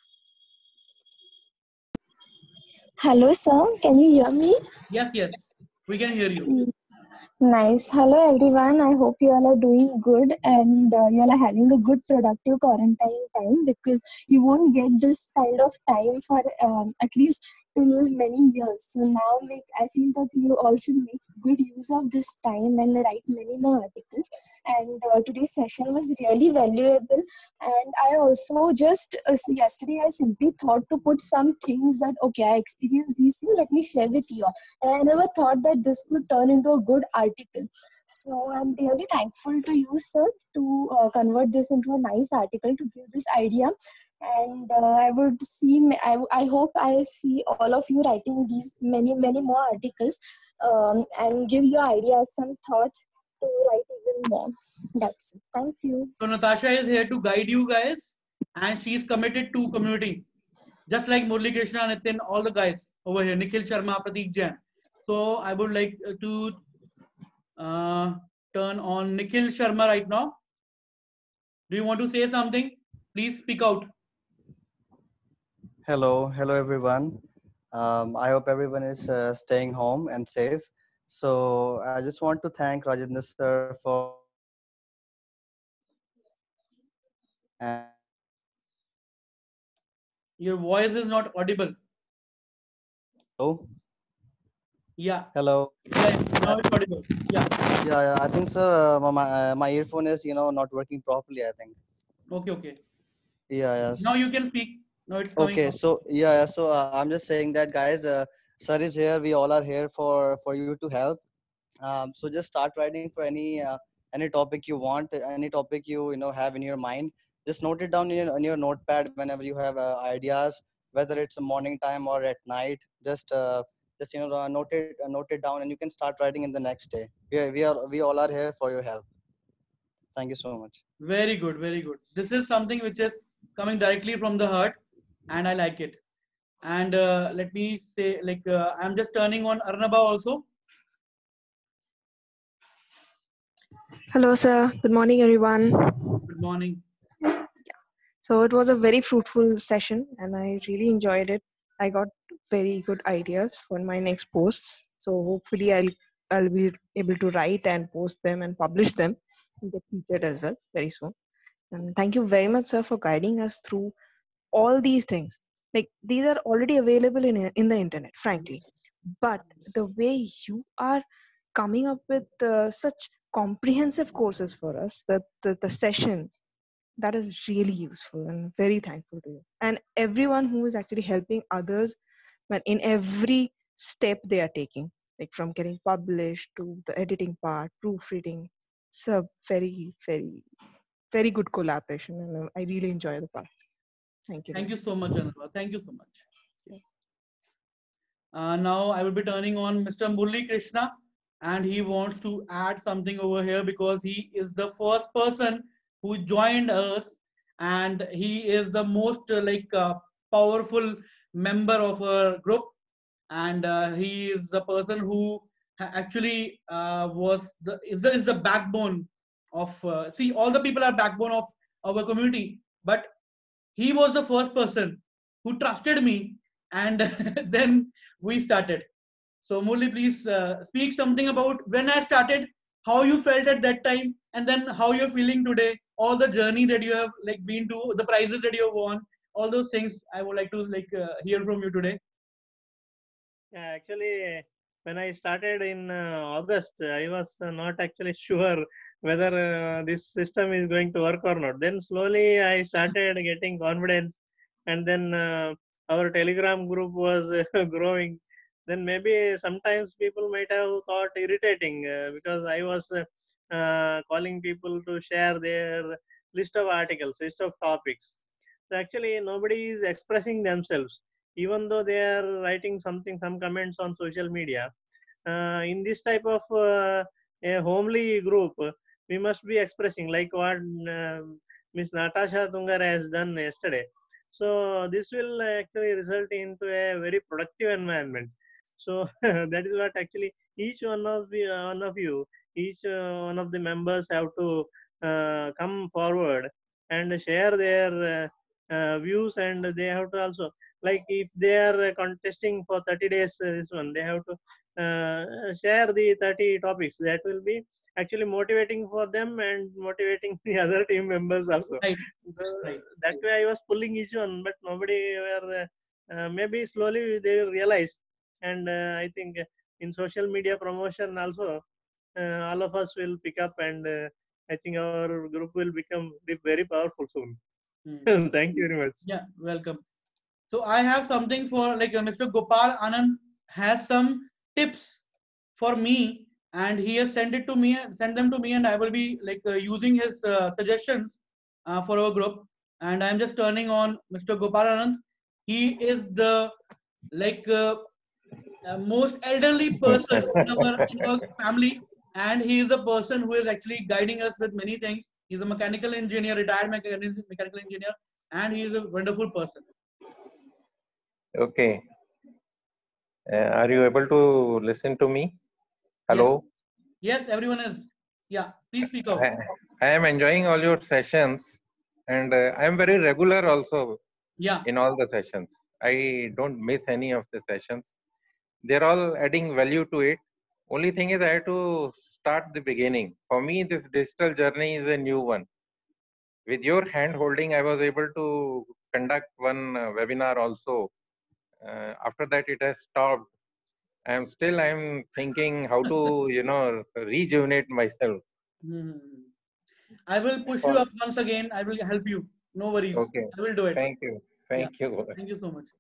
Hello, sir. Can you hear me? Yes, yes. We can hear you. Nice. Hello, everyone. I hope you all are doing good and you all are having a good productive quarantine time, because you won't get this kind of time for at least till many years. So now I feel that you all should make good use of this time and write many more articles. And today's session was really valuable. And I also just yesterday I simply thought to put some things that okay, I experienced these things, let me share with you. And I never thought that this would turn into a good article. So I'm really thankful to you, sir, to convert this into a nice article, to give this idea. And I would see, I hope I see all of you writing these many more articles and give your ideas some thoughts to write even more. That's it. Thank you. So Natasha is here to guide you guys, and she is committed to community, just like Murli Krishna, Nitin, all the guys over here, Nikhil Sharma, Prateek Jain. So I would like to turn on Nikhil Sharma right now. Do you want to say something? Please speak out. Hello everyone. I hope everyone is staying home and safe. So I just want to thank Rajendra sir for and Your voice is not audible. hello. Yeah. Hello. Yeah, now it's audible. Yeah. Yeah, I think so. My earphone is not working properly. I think. Okay. Yeah. Now you Yes. can speak. Now it's coming Okay. out. So so I'm just saying that guys, sir is here. We all are here for you to help. So just start writing for any topic you want, any topic you have in your mind. Just note it down in your notepad whenever you have ideas, whether it's a morning time or at night. Just note it down, and you can start writing in the next day. We all are here for your help. Thank you so much. Very good, very good. This is something which is coming directly from the heart, and I like it. And let me say, like, I'm just turning on Arnaba also. Hello, sir. Good morning, everyone. Good morning. So it was a very fruitful session, and I really enjoyed it. I got very good ideas for my next posts. So hopefully, I'll be able to write and post them and publish them and get featured as well very soon. And thank you very much, sir, for guiding us through all these things. Like these are already available in the internet, frankly. But the way you are coming up with such comprehensive courses for us, the sessions, that is really useful, and very thankful to you and everyone who is actually helping others when in every step they are taking, like from getting published to the editing part, proofreading. It's a very good collaboration, and I really enjoy the part. Thank you. Thank you so much, Arnaba. Thank you so much. Now I will be turning on Mr. Murli Krishna, and he wants to add something over here because he is the first person who joined us, and he is the most powerful member of our group, and he is the person who actually is the backbone of see, all the people are backbone of our community, but he was the first person who trusted me, and then we started. So Murli, please speak something about when I started, how you felt at that time, and then how you're feeling today, all the journey that you have been to, the prizes that you have won, all those things I would like to hear from you today. Yeah, actually, when I started in August, I was not actually sure whether this system is going to work or not. Then slowly I started getting confidence, and then our Telegram group was growing. Then maybe sometimes people might have thought irritating because I was calling people to share their list of articles, list of topics. So actually, nobody is expressing themselves, even though they are writing something, some comments on social media. In this type of a homely group, we must be expressing like what Miss Natasha Tungar has done yesterday. So this will actually result into a very productive environment. So that is what actually each one of you, each one of the members have to come forward and share their views, and they have to also, like if they are contesting for 30 days this one, they have to share the 30 topics. That will be actually motivating for them and motivating the other team members also. Right. So Right. that way I was pulling each one, but nobody were maybe slowly they will realize. And I think in social media promotion also, all of us will pick up, and I think our group will become very powerful soon. Thank you very much. Yeah, welcome. So I have something for Mr. Gopal Anand has some tips for me, and he has sent them to me, and I will be using his suggestions for our group. And I'm just turning on Mr. Gopal Anand. He is the most elderly person in our family, and he is the person who is actually guiding us with many things. He's a mechanical engineer, retired mechanical engineer, and he is a wonderful person. Okay. Are you able to listen to me? Hello? Yes, everyone is. Yeah, please speak out. I am enjoying all your sessions, and I am very regular also Yeah. in all the sessions. I don't miss any of the sessions. They're all adding value to it. Only thing is I have to start the beginning. For me, this digital journey is a new one. With your hand holding, I was able to conduct one webinar also. After that, it has stopped. I'm thinking how to, rejuvenate myself. Hmm. I will push you For- up once again. I will help you. No worries. Okay. I will do it. Thank you. Yeah. Thank you. Thank you so much.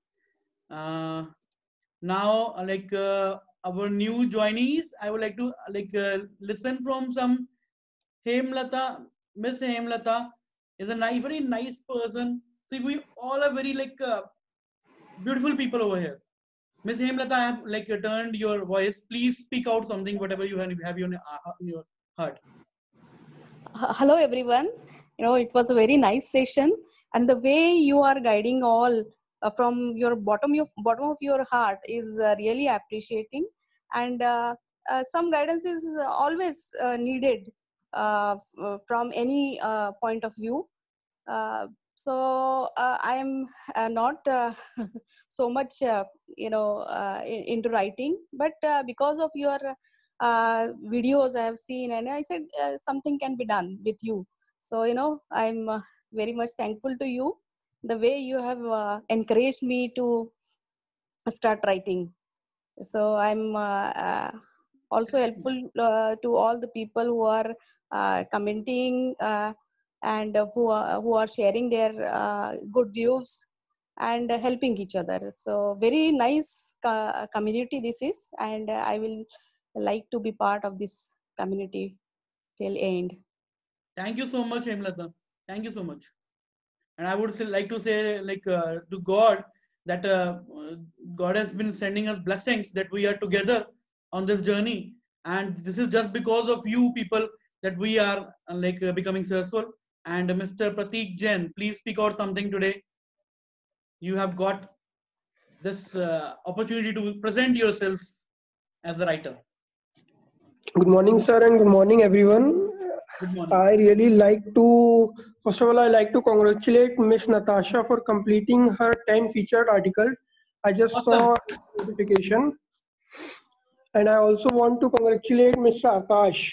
Now, our new joinees, I would like to listen from some Hemlata. Miss Hemlata is a nice, very nice person. See, we all are very beautiful people over here. Miss Hemlata, I have turned your voice. Please speak out something, whatever you have in your heart. Hello everyone. It was a very nice session, and the way you are guiding all from your bottom of your heart is really appreciating. And some guidance is always needed from any point of view. So I am not so much into writing, but because of your videos I have seen, and I said something can be done with you. So I'm very much thankful to you, the way you have encouraged me to start writing. So I'm also helpful to all the people who are commenting and who are sharing their good views and helping each other. So very nice community this is, and I will like to be part of this community till end. Thank you so much, Hemlata. Thank you so much. And I would like to say, to God, that God has been sending us blessings that we are together on this journey, and this is just because of you people that we are becoming successful. And Mr. Pratik Jain, please speak out something today. You have got this opportunity to present yourself as a writer. Good morning, sir, and good morning, everyone. Good morning. I really like to, first of all, I like to congratulate Miss Natasha for completing her 10 featured article. I just saw notification. And I also want to congratulate Mr. Akash.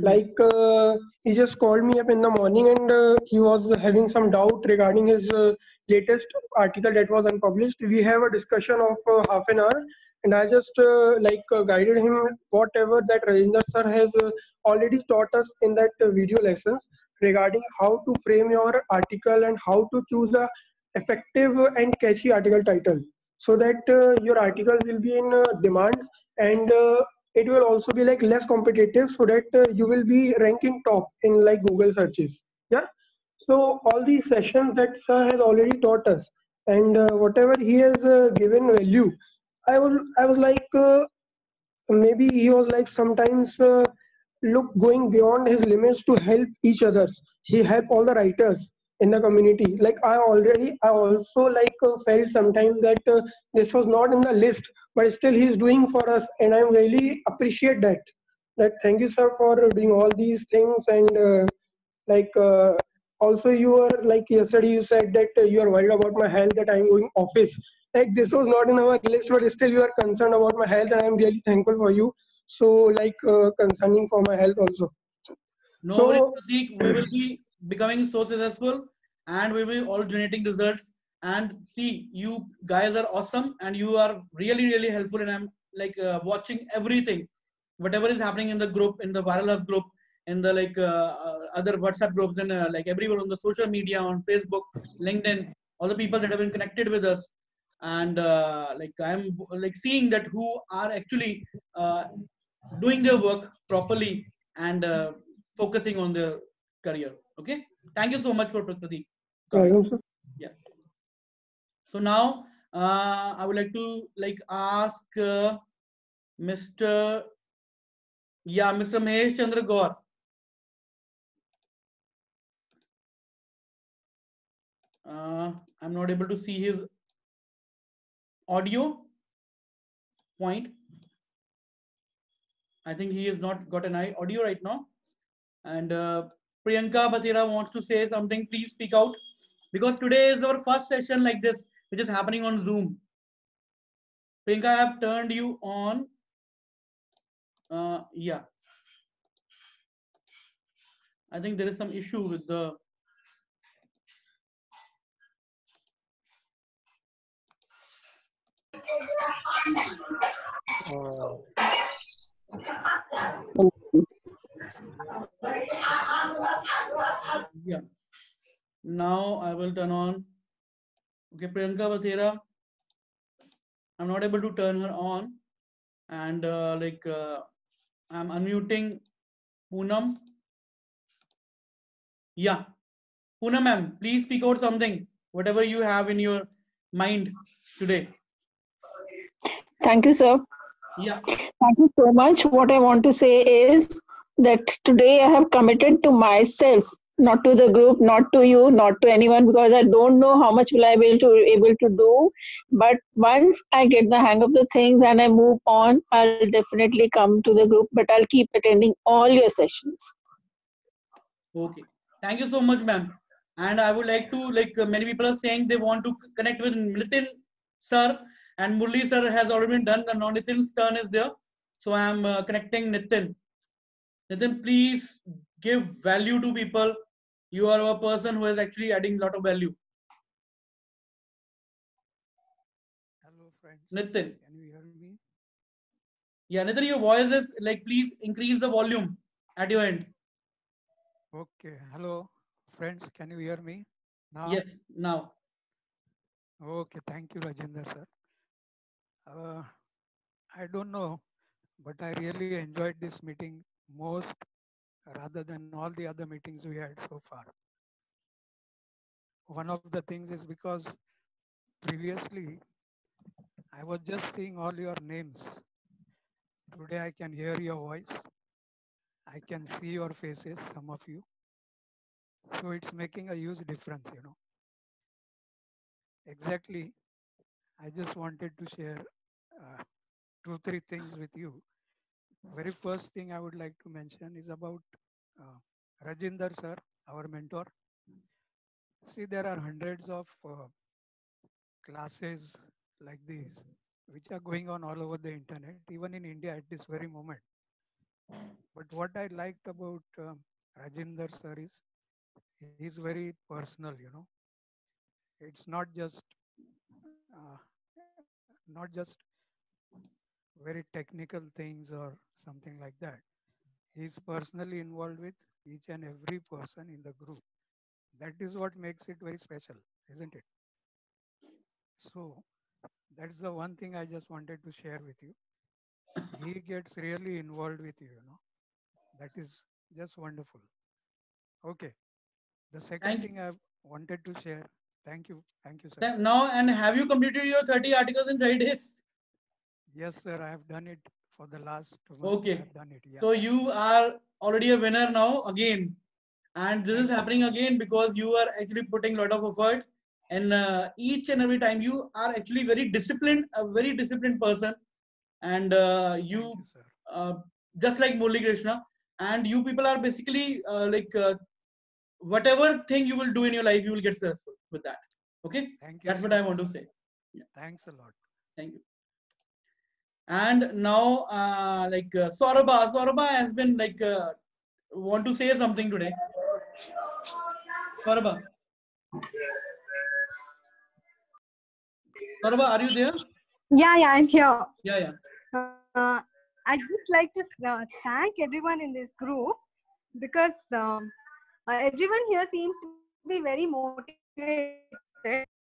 He just called me up in the morning, and he was having some doubt regarding his latest article that was unpublished. We have a discussion of half an hour, and I just guided him whatever that Rajinder sir has already taught us in that video lessons regarding how to frame your article and how to choose a effective and catchy article title, so that your article will be in demand, and it will also be like less competitive, so that you will be ranking top in like Google searches. Yeah. So all these sessions that sir has already taught us, and whatever he has given value, I was like maybe he was like sometimes look going beyond his limits to help each others. He helped all the writers in the community. Like I also felt sometimes that this was not in the list, but still he's doing for us, and I really appreciate that. Thank you, sir, for doing all these things. And like also you were like yesterday you said that you are worried about my health, that I'm going office. Like this was not in our list, but still you are concerned about my health, and I'm really thankful for you. So concerning for my health also. No worries, Pratik. We will be becoming so successful, and we will all generating results. And see, you guys are awesome, and you are really, really helpful. And I'm watching everything, whatever is happening in the group, in the Viral Hub group, in the other WhatsApp groups, and everyone on the social media, on Facebook, LinkedIn, all the people that have been connected with us. And I'm seeing that who are actually doing their work properly and focusing on their career. Okay, thank you so much for Pratik. Yeah. So now I would like to ask Mr. Mahesh Chandra Gaur. I'm not able to see his audio point. I think he has not got an audio right now. And Priyanka Bhattira wants to say something. Please speak out. Because today is our first session like this, which is happening on Zoom. Priyanka, I have turned you on. Yeah. I think there is some issue with the. Yeah. Now I will turn on. Okay, Priyanka Bhattira. I'm not able to turn her on. And I'm unmuting Poonam. Yeah. Poonam ma'am, please speak out something, whatever you have in your mind today. Thank you, sir. Yeah. Thank you so much. What I want to say is that today I have committed to myself, not to the group, not to you, not to anyone, because I don't know how much will I be able to do. But once I get the hang of the things and I move on, I'll definitely come to the group. But I'll keep attending all your sessions. Okay. Thank you so much, ma'am. And I would like to, many people are saying they want to connect with Nitin sir, and Murli sir has already been done. Now Nitin's turn is there. So I am connecting Nitin. Nitin, please give value to people. You are a person who is actually adding a lot of value. Hello, friends. Nitin. Can you hear me? Yeah, Nitin, your voice is please increase the volume at your end. Okay. Hello, friends. Can you hear me now? Yes, now. Okay. Thank you, Rajinder sir. I don't know, but I really enjoyed this meeting most rather than all the other meetings we had so far. One of the things is because previously I was just seeing all your names. Today I can hear your voice. I can see your faces, some of you. So it's making a huge difference, you know. Exactly. I just wanted to share 2-3 things with you. Very first thing I would like to mention is about Rajinder sir, our mentor. See, there are hundreds of classes like these which are going on all over the internet, even in India at this very moment. But what I liked about Rajinder sir is he's very personal, you know. It's not just very technical things or something like that. He's personally involved with each and every person in the group. That is what makes it very special, isn't it? So that's the one thing I just wanted to share with you. He gets really involved with you, you know. That is just wonderful. Okay. The second thing I wanted to share. Thank you, sir. Now, and have you completed your 30 articles in 30 days? Yes, sir. I have done it for the last month. Okay. I have done it. Yeah. So you are already a winner now again. And this is happening again because you are actually putting a lot of effort. And each and every time you are actually very disciplined, a very disciplined person. And you just like Murli Krishna. And you people are basically whatever thing you will do in your life, you will get successful with that. Okay. Thank you. That's what I want to say. Yeah. Thanks a lot. Thank you. And now, Saurabha has been want to say something today. Saurabha, are you there? Yeah, I'm here. Yeah. I'd just like to thank everyone in this group because everyone here seems to be very motivated.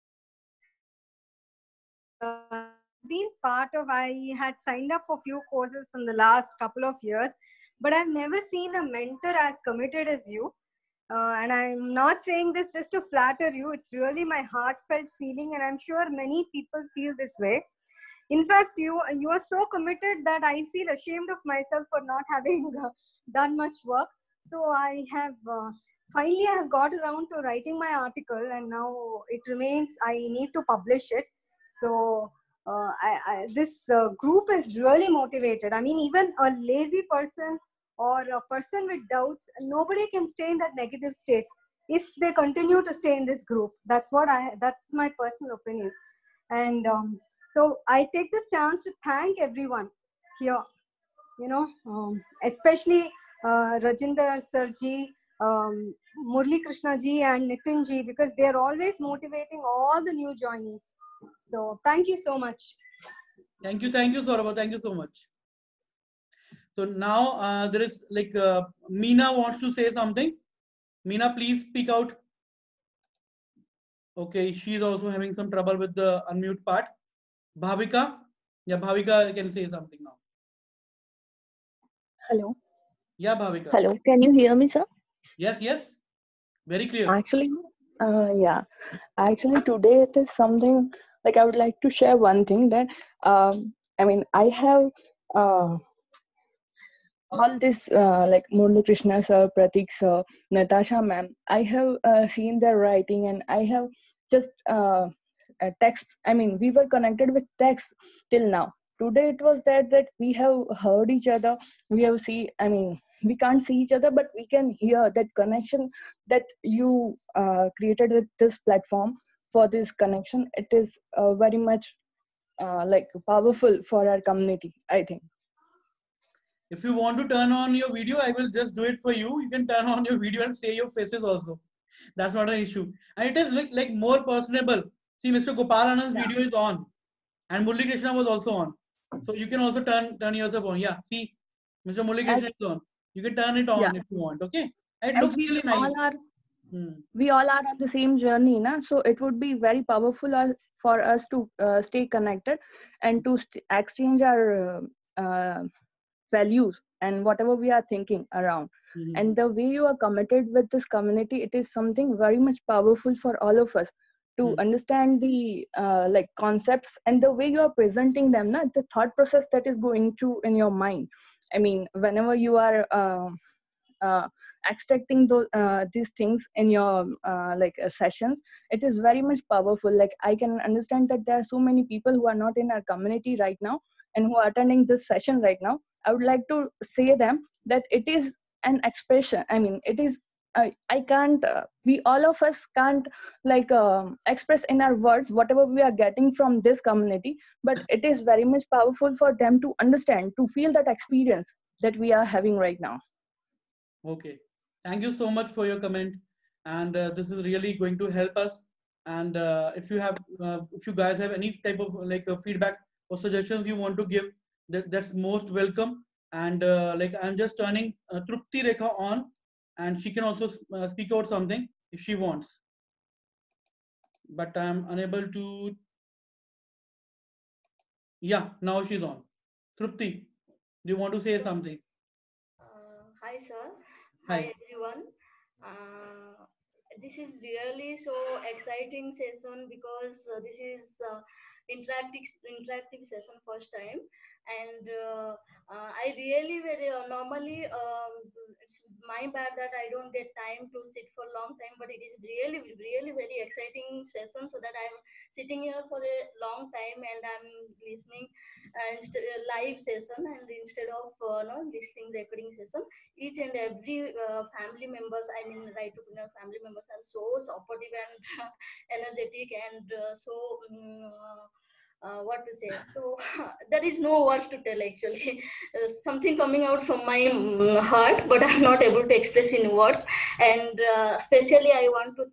Been part of, I had signed up for few courses from the last couple of years, but I've never seen a mentor as committed as you. And I'm not saying this just to flatter you. It's really my heartfelt feeling, and I'm sure many people feel this way. In fact, you are so committed that I feel ashamed of myself for not having done much work. So I have finally I have got around to writing my article, and now it remains, I need to publish it. So this group is really motivated. I mean, even a lazy person or a person with doubts, nobody can stay in that negative state if they continue to stay in this group. That's my personal opinion. And so I take this chance to thank everyone here, especially Rajinder Sirji, Murli Krishna ji and Nitin ji, because they are always motivating all the new joinees. So thank you so much. Thank you, Saurabh. Thank you so much. So now there is Meena wants to say something. Meena, please speak out. Okay, she's also having some trouble with the unmute part. Bhavika, yeah, Bhavika can say something now. Hello. Yeah, Bhavika. Hello. Can you hear me, sir? Yes. Very clear. Actually, yeah. Actually, today it is something like I would like to share one thing that I mean, I have all this like Murli Krishna sir, Pratik sir, Natasha ma'am. I have seen their writing, and I have just text. I mean, we were connected with text till now. Today it was that we have heard each other. We have I mean, we can't see each other, but we can hear that connection that you created with this platform for this connection. It is very much like powerful for our community, I think. If you want to turn on your video, I will just do it for you. You can turn on your video and say your faces also. That's not an issue. And it is like more personable. See, Mr. Gopal Anand's video is on, and Murli Krishna was also on. So you can also turn yourself on. Yeah, see, Mr. Murli Krishna is on. You can turn it on if you want. Okay. And it looks really nice. We all are on the same journey, na? So it would be very powerful for us to stay connected and to exchange our values and whatever we are thinking around. And the way you are committed with this community, it is something very much powerful for all of us to understand the like concepts and the way you are presenting them, na? The thought process that is going through in your mind. I mean, whenever you are extracting these things in your sessions, it is very much powerful. Like, I can understand that there are so many people who are not in our community right now and who are attending this session right now. I would like to say them that it is an expression. I mean, it is I can't we all of us can't like express in our words whatever we are getting from this community, but it is very much powerful for them to understand, to feel that experience that we are having right now. Okay, thank you so much for your comment, and this is really going to help us. And if you guys have any type of feedback or suggestions you want to give, that's most welcome. And I'm just turning Trupti Rekha on, and she can also speak out something if she wants, but I'm unable to. Yeah, now she's on. Trupti, do you want to say something? Hi, sir. Hi. Hi, everyone. This is really so exciting session because this is interactive session first time, and I really very normally it's my bad that I don't get time to sit for a long time, but it is really very exciting session, so that I'm sitting here for a long time and I'm listening live session, and instead of listening recording session. Each and every family members, I mean right to family members, are so supportive and energetic and what to say, so there is no words to tell actually. Something coming out from my heart, but I'm not able to express in words. And especially I want to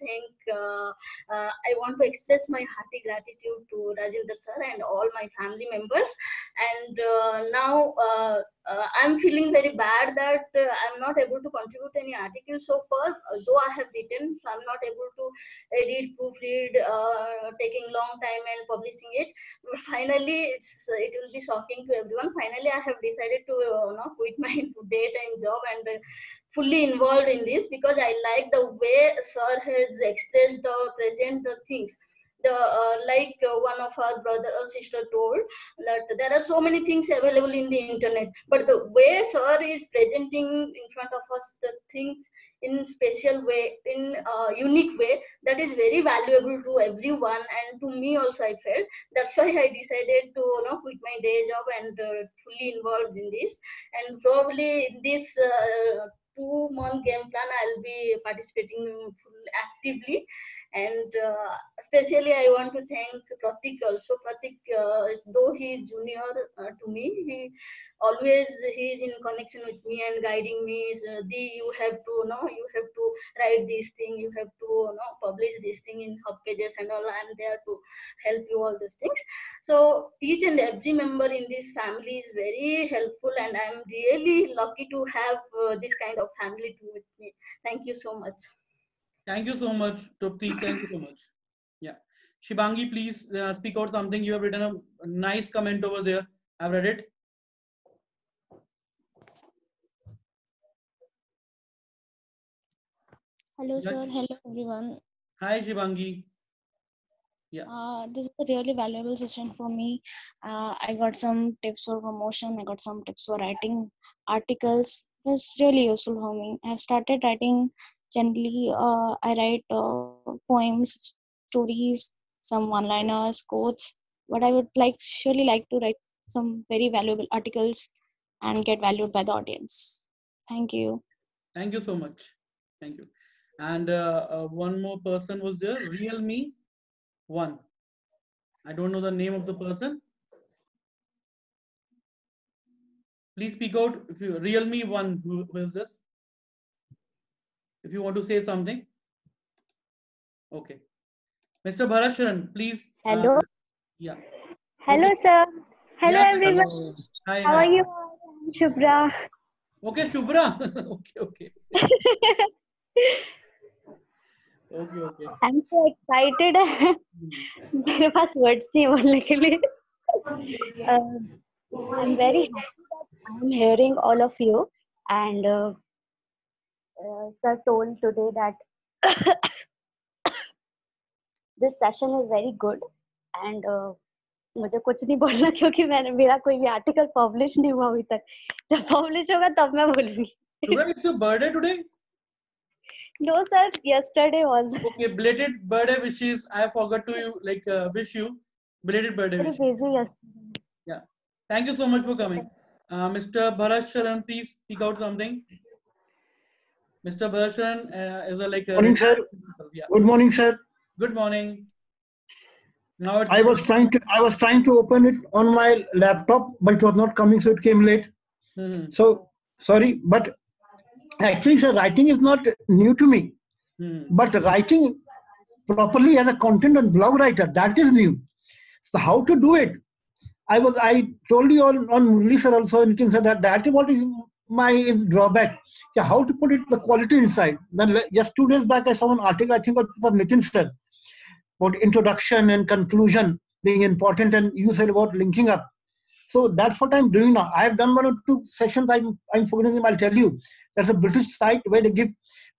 express my hearty gratitude to Rajinder sir and all my family members. And now I'm feeling very bad that I'm not able to contribute any articles so far, though I have written, so I'm not able to edit, proofread, taking long time and publishing it. But finally, it will be shocking to everyone. Finally, I have decided to quit my daytime job and fully involved in this, because I like the way sir has expressed the things. One of our brother or sister told that there are so many things available in the internet, but the way sir is presenting in front of us the things in special way, in a unique way, that is very valuable to everyone and to me also. I felt that's why I decided to quit my day job and fully involved in this. And probably in this 2-month game plan, I'll be participating actively. And especially I want to thank Pratik also. Pratik, though he is junior to me, he is in connection with me and guiding me. So, you have to you have to write this thing, you have to publish this thing in hub pages and all. I'm there to help you all those things. So each and every member in this family is very helpful, and I'm really lucky to have this kind of family too with me. Thank you so much. Thank you so much, Trupti. Thank you so much. Yeah. Shivangi, please speak out something. You have written a nice comment over there. I've read it. Hello, Yeah. sir. Hello, everyone. Hi, Shivangi. Yeah. This is a really valuable session for me. I got some tips for promotion. I got some tips for writing articles. It was really useful for me. I've started writing generally. I write poems, stories, some one-liners, quotes. But I would surely like to write some very valuable articles and get valued by the audience. Thank you. Thank you so much. Thank you. And one more person was there. Realme One. I don't know the name of the person. Please speak out. If you Realme One, who is this? If you want to say something. Okay. Mr. Bharasharan, please. Hello. Yeah. Hello, Okay. sir. Hello, Yeah. everyone. Hi. How Hi. are you? I'm Shubhra. Okay, Shubhra. Okay. Okay. I'm so excited. मेरे पास words नहीं बोलने के लिए. I'm very happy that I'm hearing all of you, and sir told today that this session is very good, and मुझे कुछ नहीं बोलना क्योंकि मेरा कोई भी आर्टिकल पब्लिश नहीं हुआ अभी तक. जब पब्लिश होगा तब मैं बोलूंगी. Shubhra, it's your birthday today? No, sir. Yesterday was. Okay, belated birthday wishes. I forgot to wish you belated birthday Very wishes. busy yesterday. Yeah. Thank you so much for coming. Mr. Bharasharan, please speak out something. Mr. Bharasharan is a Morning, sir. Yeah. Good morning, sir. Good morning. Now it's I was trying to open it on my laptop, but it was not coming, so it came late. So sorry, but actually, sir, writing is not new to me. But writing properly as a content and blog writer, that is new. So how to do it? I told you on Murli sir also anything, sir, that is what is my drawback. Yeah, how to put it the quality inside. Then just 2 days back I saw an article, I think of Nitin sir, about introduction and conclusion being important, and you said about linking up. So that's what I'm doing now. I have done 1 or 2 sessions. I'm forgetting them. I'll tell you. There's a British site where they give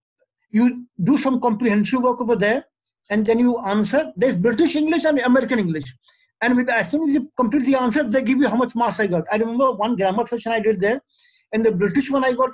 you do some comprehensive work over there, and then you answer. There's British English and American English, and as soon as you complete the answer, they give you how much marks I got. I remember one grammar session I did there, and the British one I got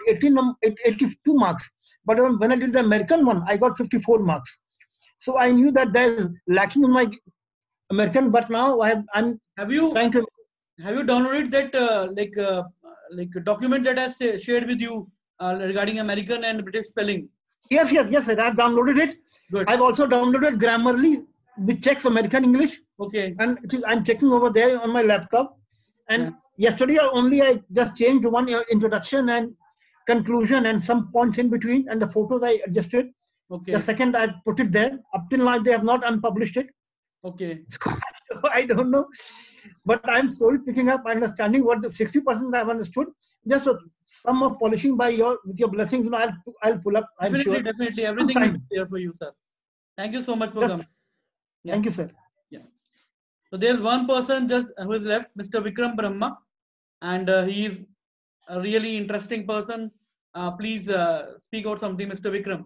82 marks, but when I did the American one, I got 54 marks. So I knew that there's lacking in my American, but now I'm trying to. Have you downloaded that document that I shared with you regarding American and British spelling? Yes, sir. I've downloaded it. Good. I've also downloaded Grammarly, which checks American English. Okay. And I'm checking over there on my laptop. And yesterday only I just changed one introduction and conclusion and some points in between, and the photos I adjusted. Okay. The second I put it there. Up till now they have not unpublished it. Okay. So I don't know, but I'm slowly picking up, understanding what the 60% I've understood. Just some of polishing with your blessings. I'll pull up. I'm sure. Definitely, everything is there for you, sir. Thank you so much for coming. Yeah. Thank you, sir. Yeah. So there's one person just who is left, Mr. Vikram Brahma, and he is a really interesting person. Please speak out something, Mr. Vikram.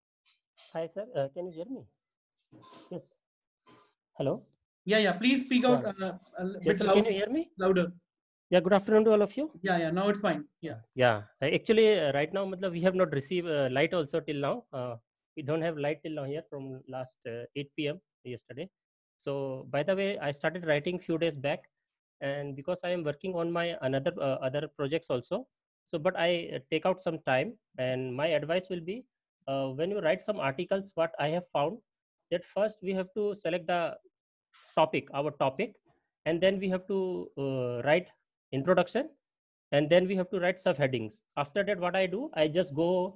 Hi, sir. Can you hear me? Yes. Hello. Yeah. Please speak out a bit Yes, loud. can you hear me? Louder. Yeah, good afternoon to all of you. Yeah, now it's fine. Yeah. Yeah, actually, right now, we have not received light also till now. We don't have light till now here from last 8 p.m. yesterday. So, by the way, I started writing few days back, and because I am working on my another other projects also. So, but I take out some time, and my advice will be when you write some articles, what I have found that first we have to select the topic, our topic, and then we have to write introduction, and then we have to write subheadings. After that, what I do, I just go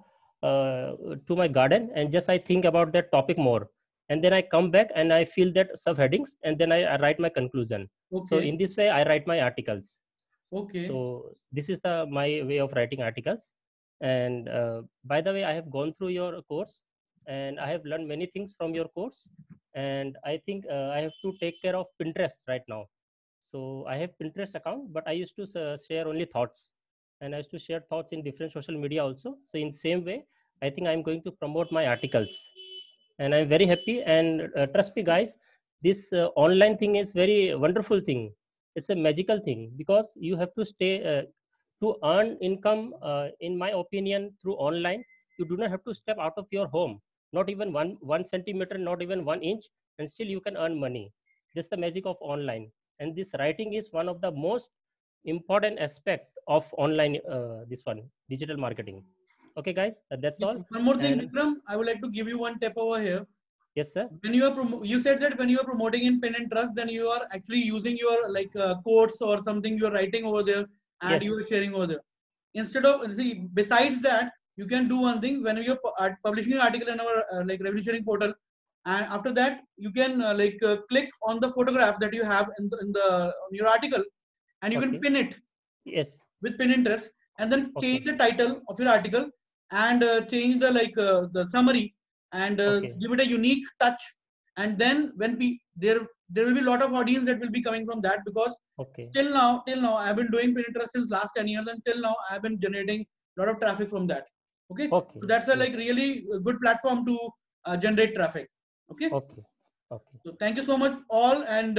to my garden and just I think about that topic more, and then I come back and I fill that subheadings, and then I write my conclusion. So Okay. in this way, I write my articles. Okay. So this is my way of writing articles. And by the way, I have gone through your course, and I have learned many things from your course. And I think I have to take care of Pinterest right now. So I have Pinterest account, but I used to share only thoughts, and I used to share thoughts in different social media also. So in same way, I think I'm going to promote my articles, and I'm very happy. And trust me, guys, this online thing is very wonderful thing. It's a magical thing, because you have to stay to earn income. In my opinion, through online, you do not have to step out of your home, not even one centimeter, not even 1 inch, and still you can earn money. That's the magic of online. And this writing is one of the most important aspect of online, this one, digital marketing. Okay, guys, that's all. One more thing, And Vikram, I would like to give you one tip over here. yes, sir. When you are you said that when you are promoting in Pinterest, then you are actually using your like quotes or something you are writing over there, and Yes. you are sharing over there. Instead of, see, besides that, you can do one thing. When you are publishing an article in our like revenue sharing portal, and after that you can click on the photograph that you have in on your article, and you can Okay. pin it Yes. with Pinterest, and then Okay. change the title of your article, and change the the summary, and Okay. give it a unique touch. And then when there will be a lot of audience that will be coming from that, because Okay. till now I've been doing Pinterest since last 10 years, and till now I've been generating a lot of traffic from that. Okay. Okay. So that's a Yes. like really good platform to generate traffic. Okay. Okay. Okay. So thank you so much all. And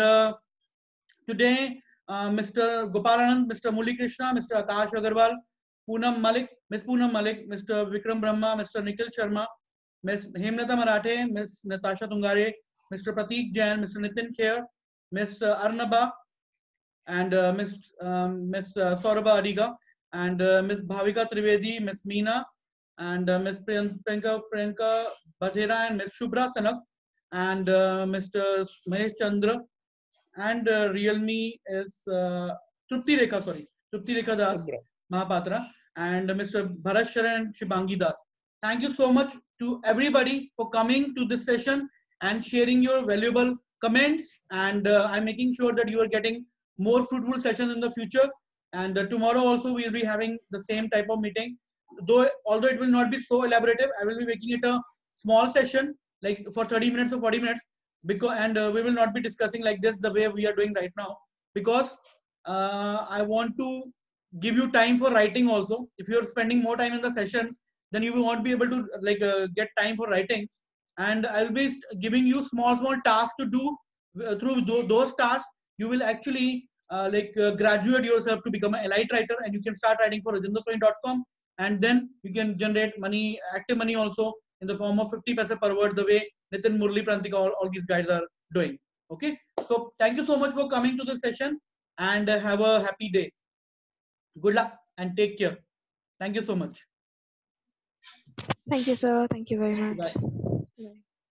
today, Mr. Gopalanand, Mr. Murli Krishna, Mr. Akash Agarwal, Poonam Malik, Ms. Poonam Malik, Mr. Vikram Brahma, Mr. Nikhil Sharma, Ms. Hemlata Marathe, Ms. Natasha Tungare, Mr. Prateek Jain, Mr. Nitin Kher, Ms. Arnaba, and Ms. Saurabha Adiga, and Ms. Bhavika Trivedi, Ms. Meena, and Ms. Priyanka Bhathera, and Ms. Shubhra Sanak, and Mr. Mahesh Chandra, and Realme is Trupti Rekha Das Mahapatra, and Mr. Bharat Sharan and Shibangi Das. Thank you so much to everybody for coming to this session and sharing your valuable comments, and I'm making sure that you are getting more fruitful sessions in the future. And tomorrow also we'll be having the same type of meeting, although it will not be so elaborative. I will be making it a small session, like for 30 minutes or 40 minutes, because we will not be discussing like this the way we are doing right now, because I want to give you time for writing also. If you're spending more time in the sessions, then you won't be able to get time for writing. And I'll be giving you small tasks to do. Through those tasks, you will actually graduate yourself to become an elite writer, and you can start writing for rajendrasoin.com, and then you can generate money, active money also, in the form of 50 paisa per word, the way Nitin, Murli, Prantika, all these guys are doing. Okay, so thank you so much for coming to the session, and have a happy day. Good luck and take care. Thank you so much. Thank you, sir. Thank you very much. Bye.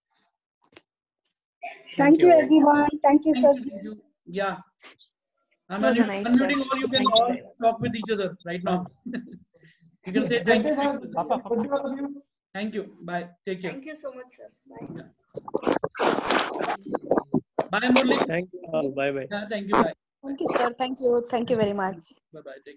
Thank you, everyone. Thank you, sir. Yeah. I'm It was a nice unmuting session. all. You can Thank you all very much. talk with each other right now. You can say thank you. Thank you. Bye. Take care. Thank you so much, sir. Bye. Bye, Murli. Thank you all. Bye bye. Yeah, thank you. Bye. Thank you, sir. Thank you. Thank you very much. Bye bye. Take care.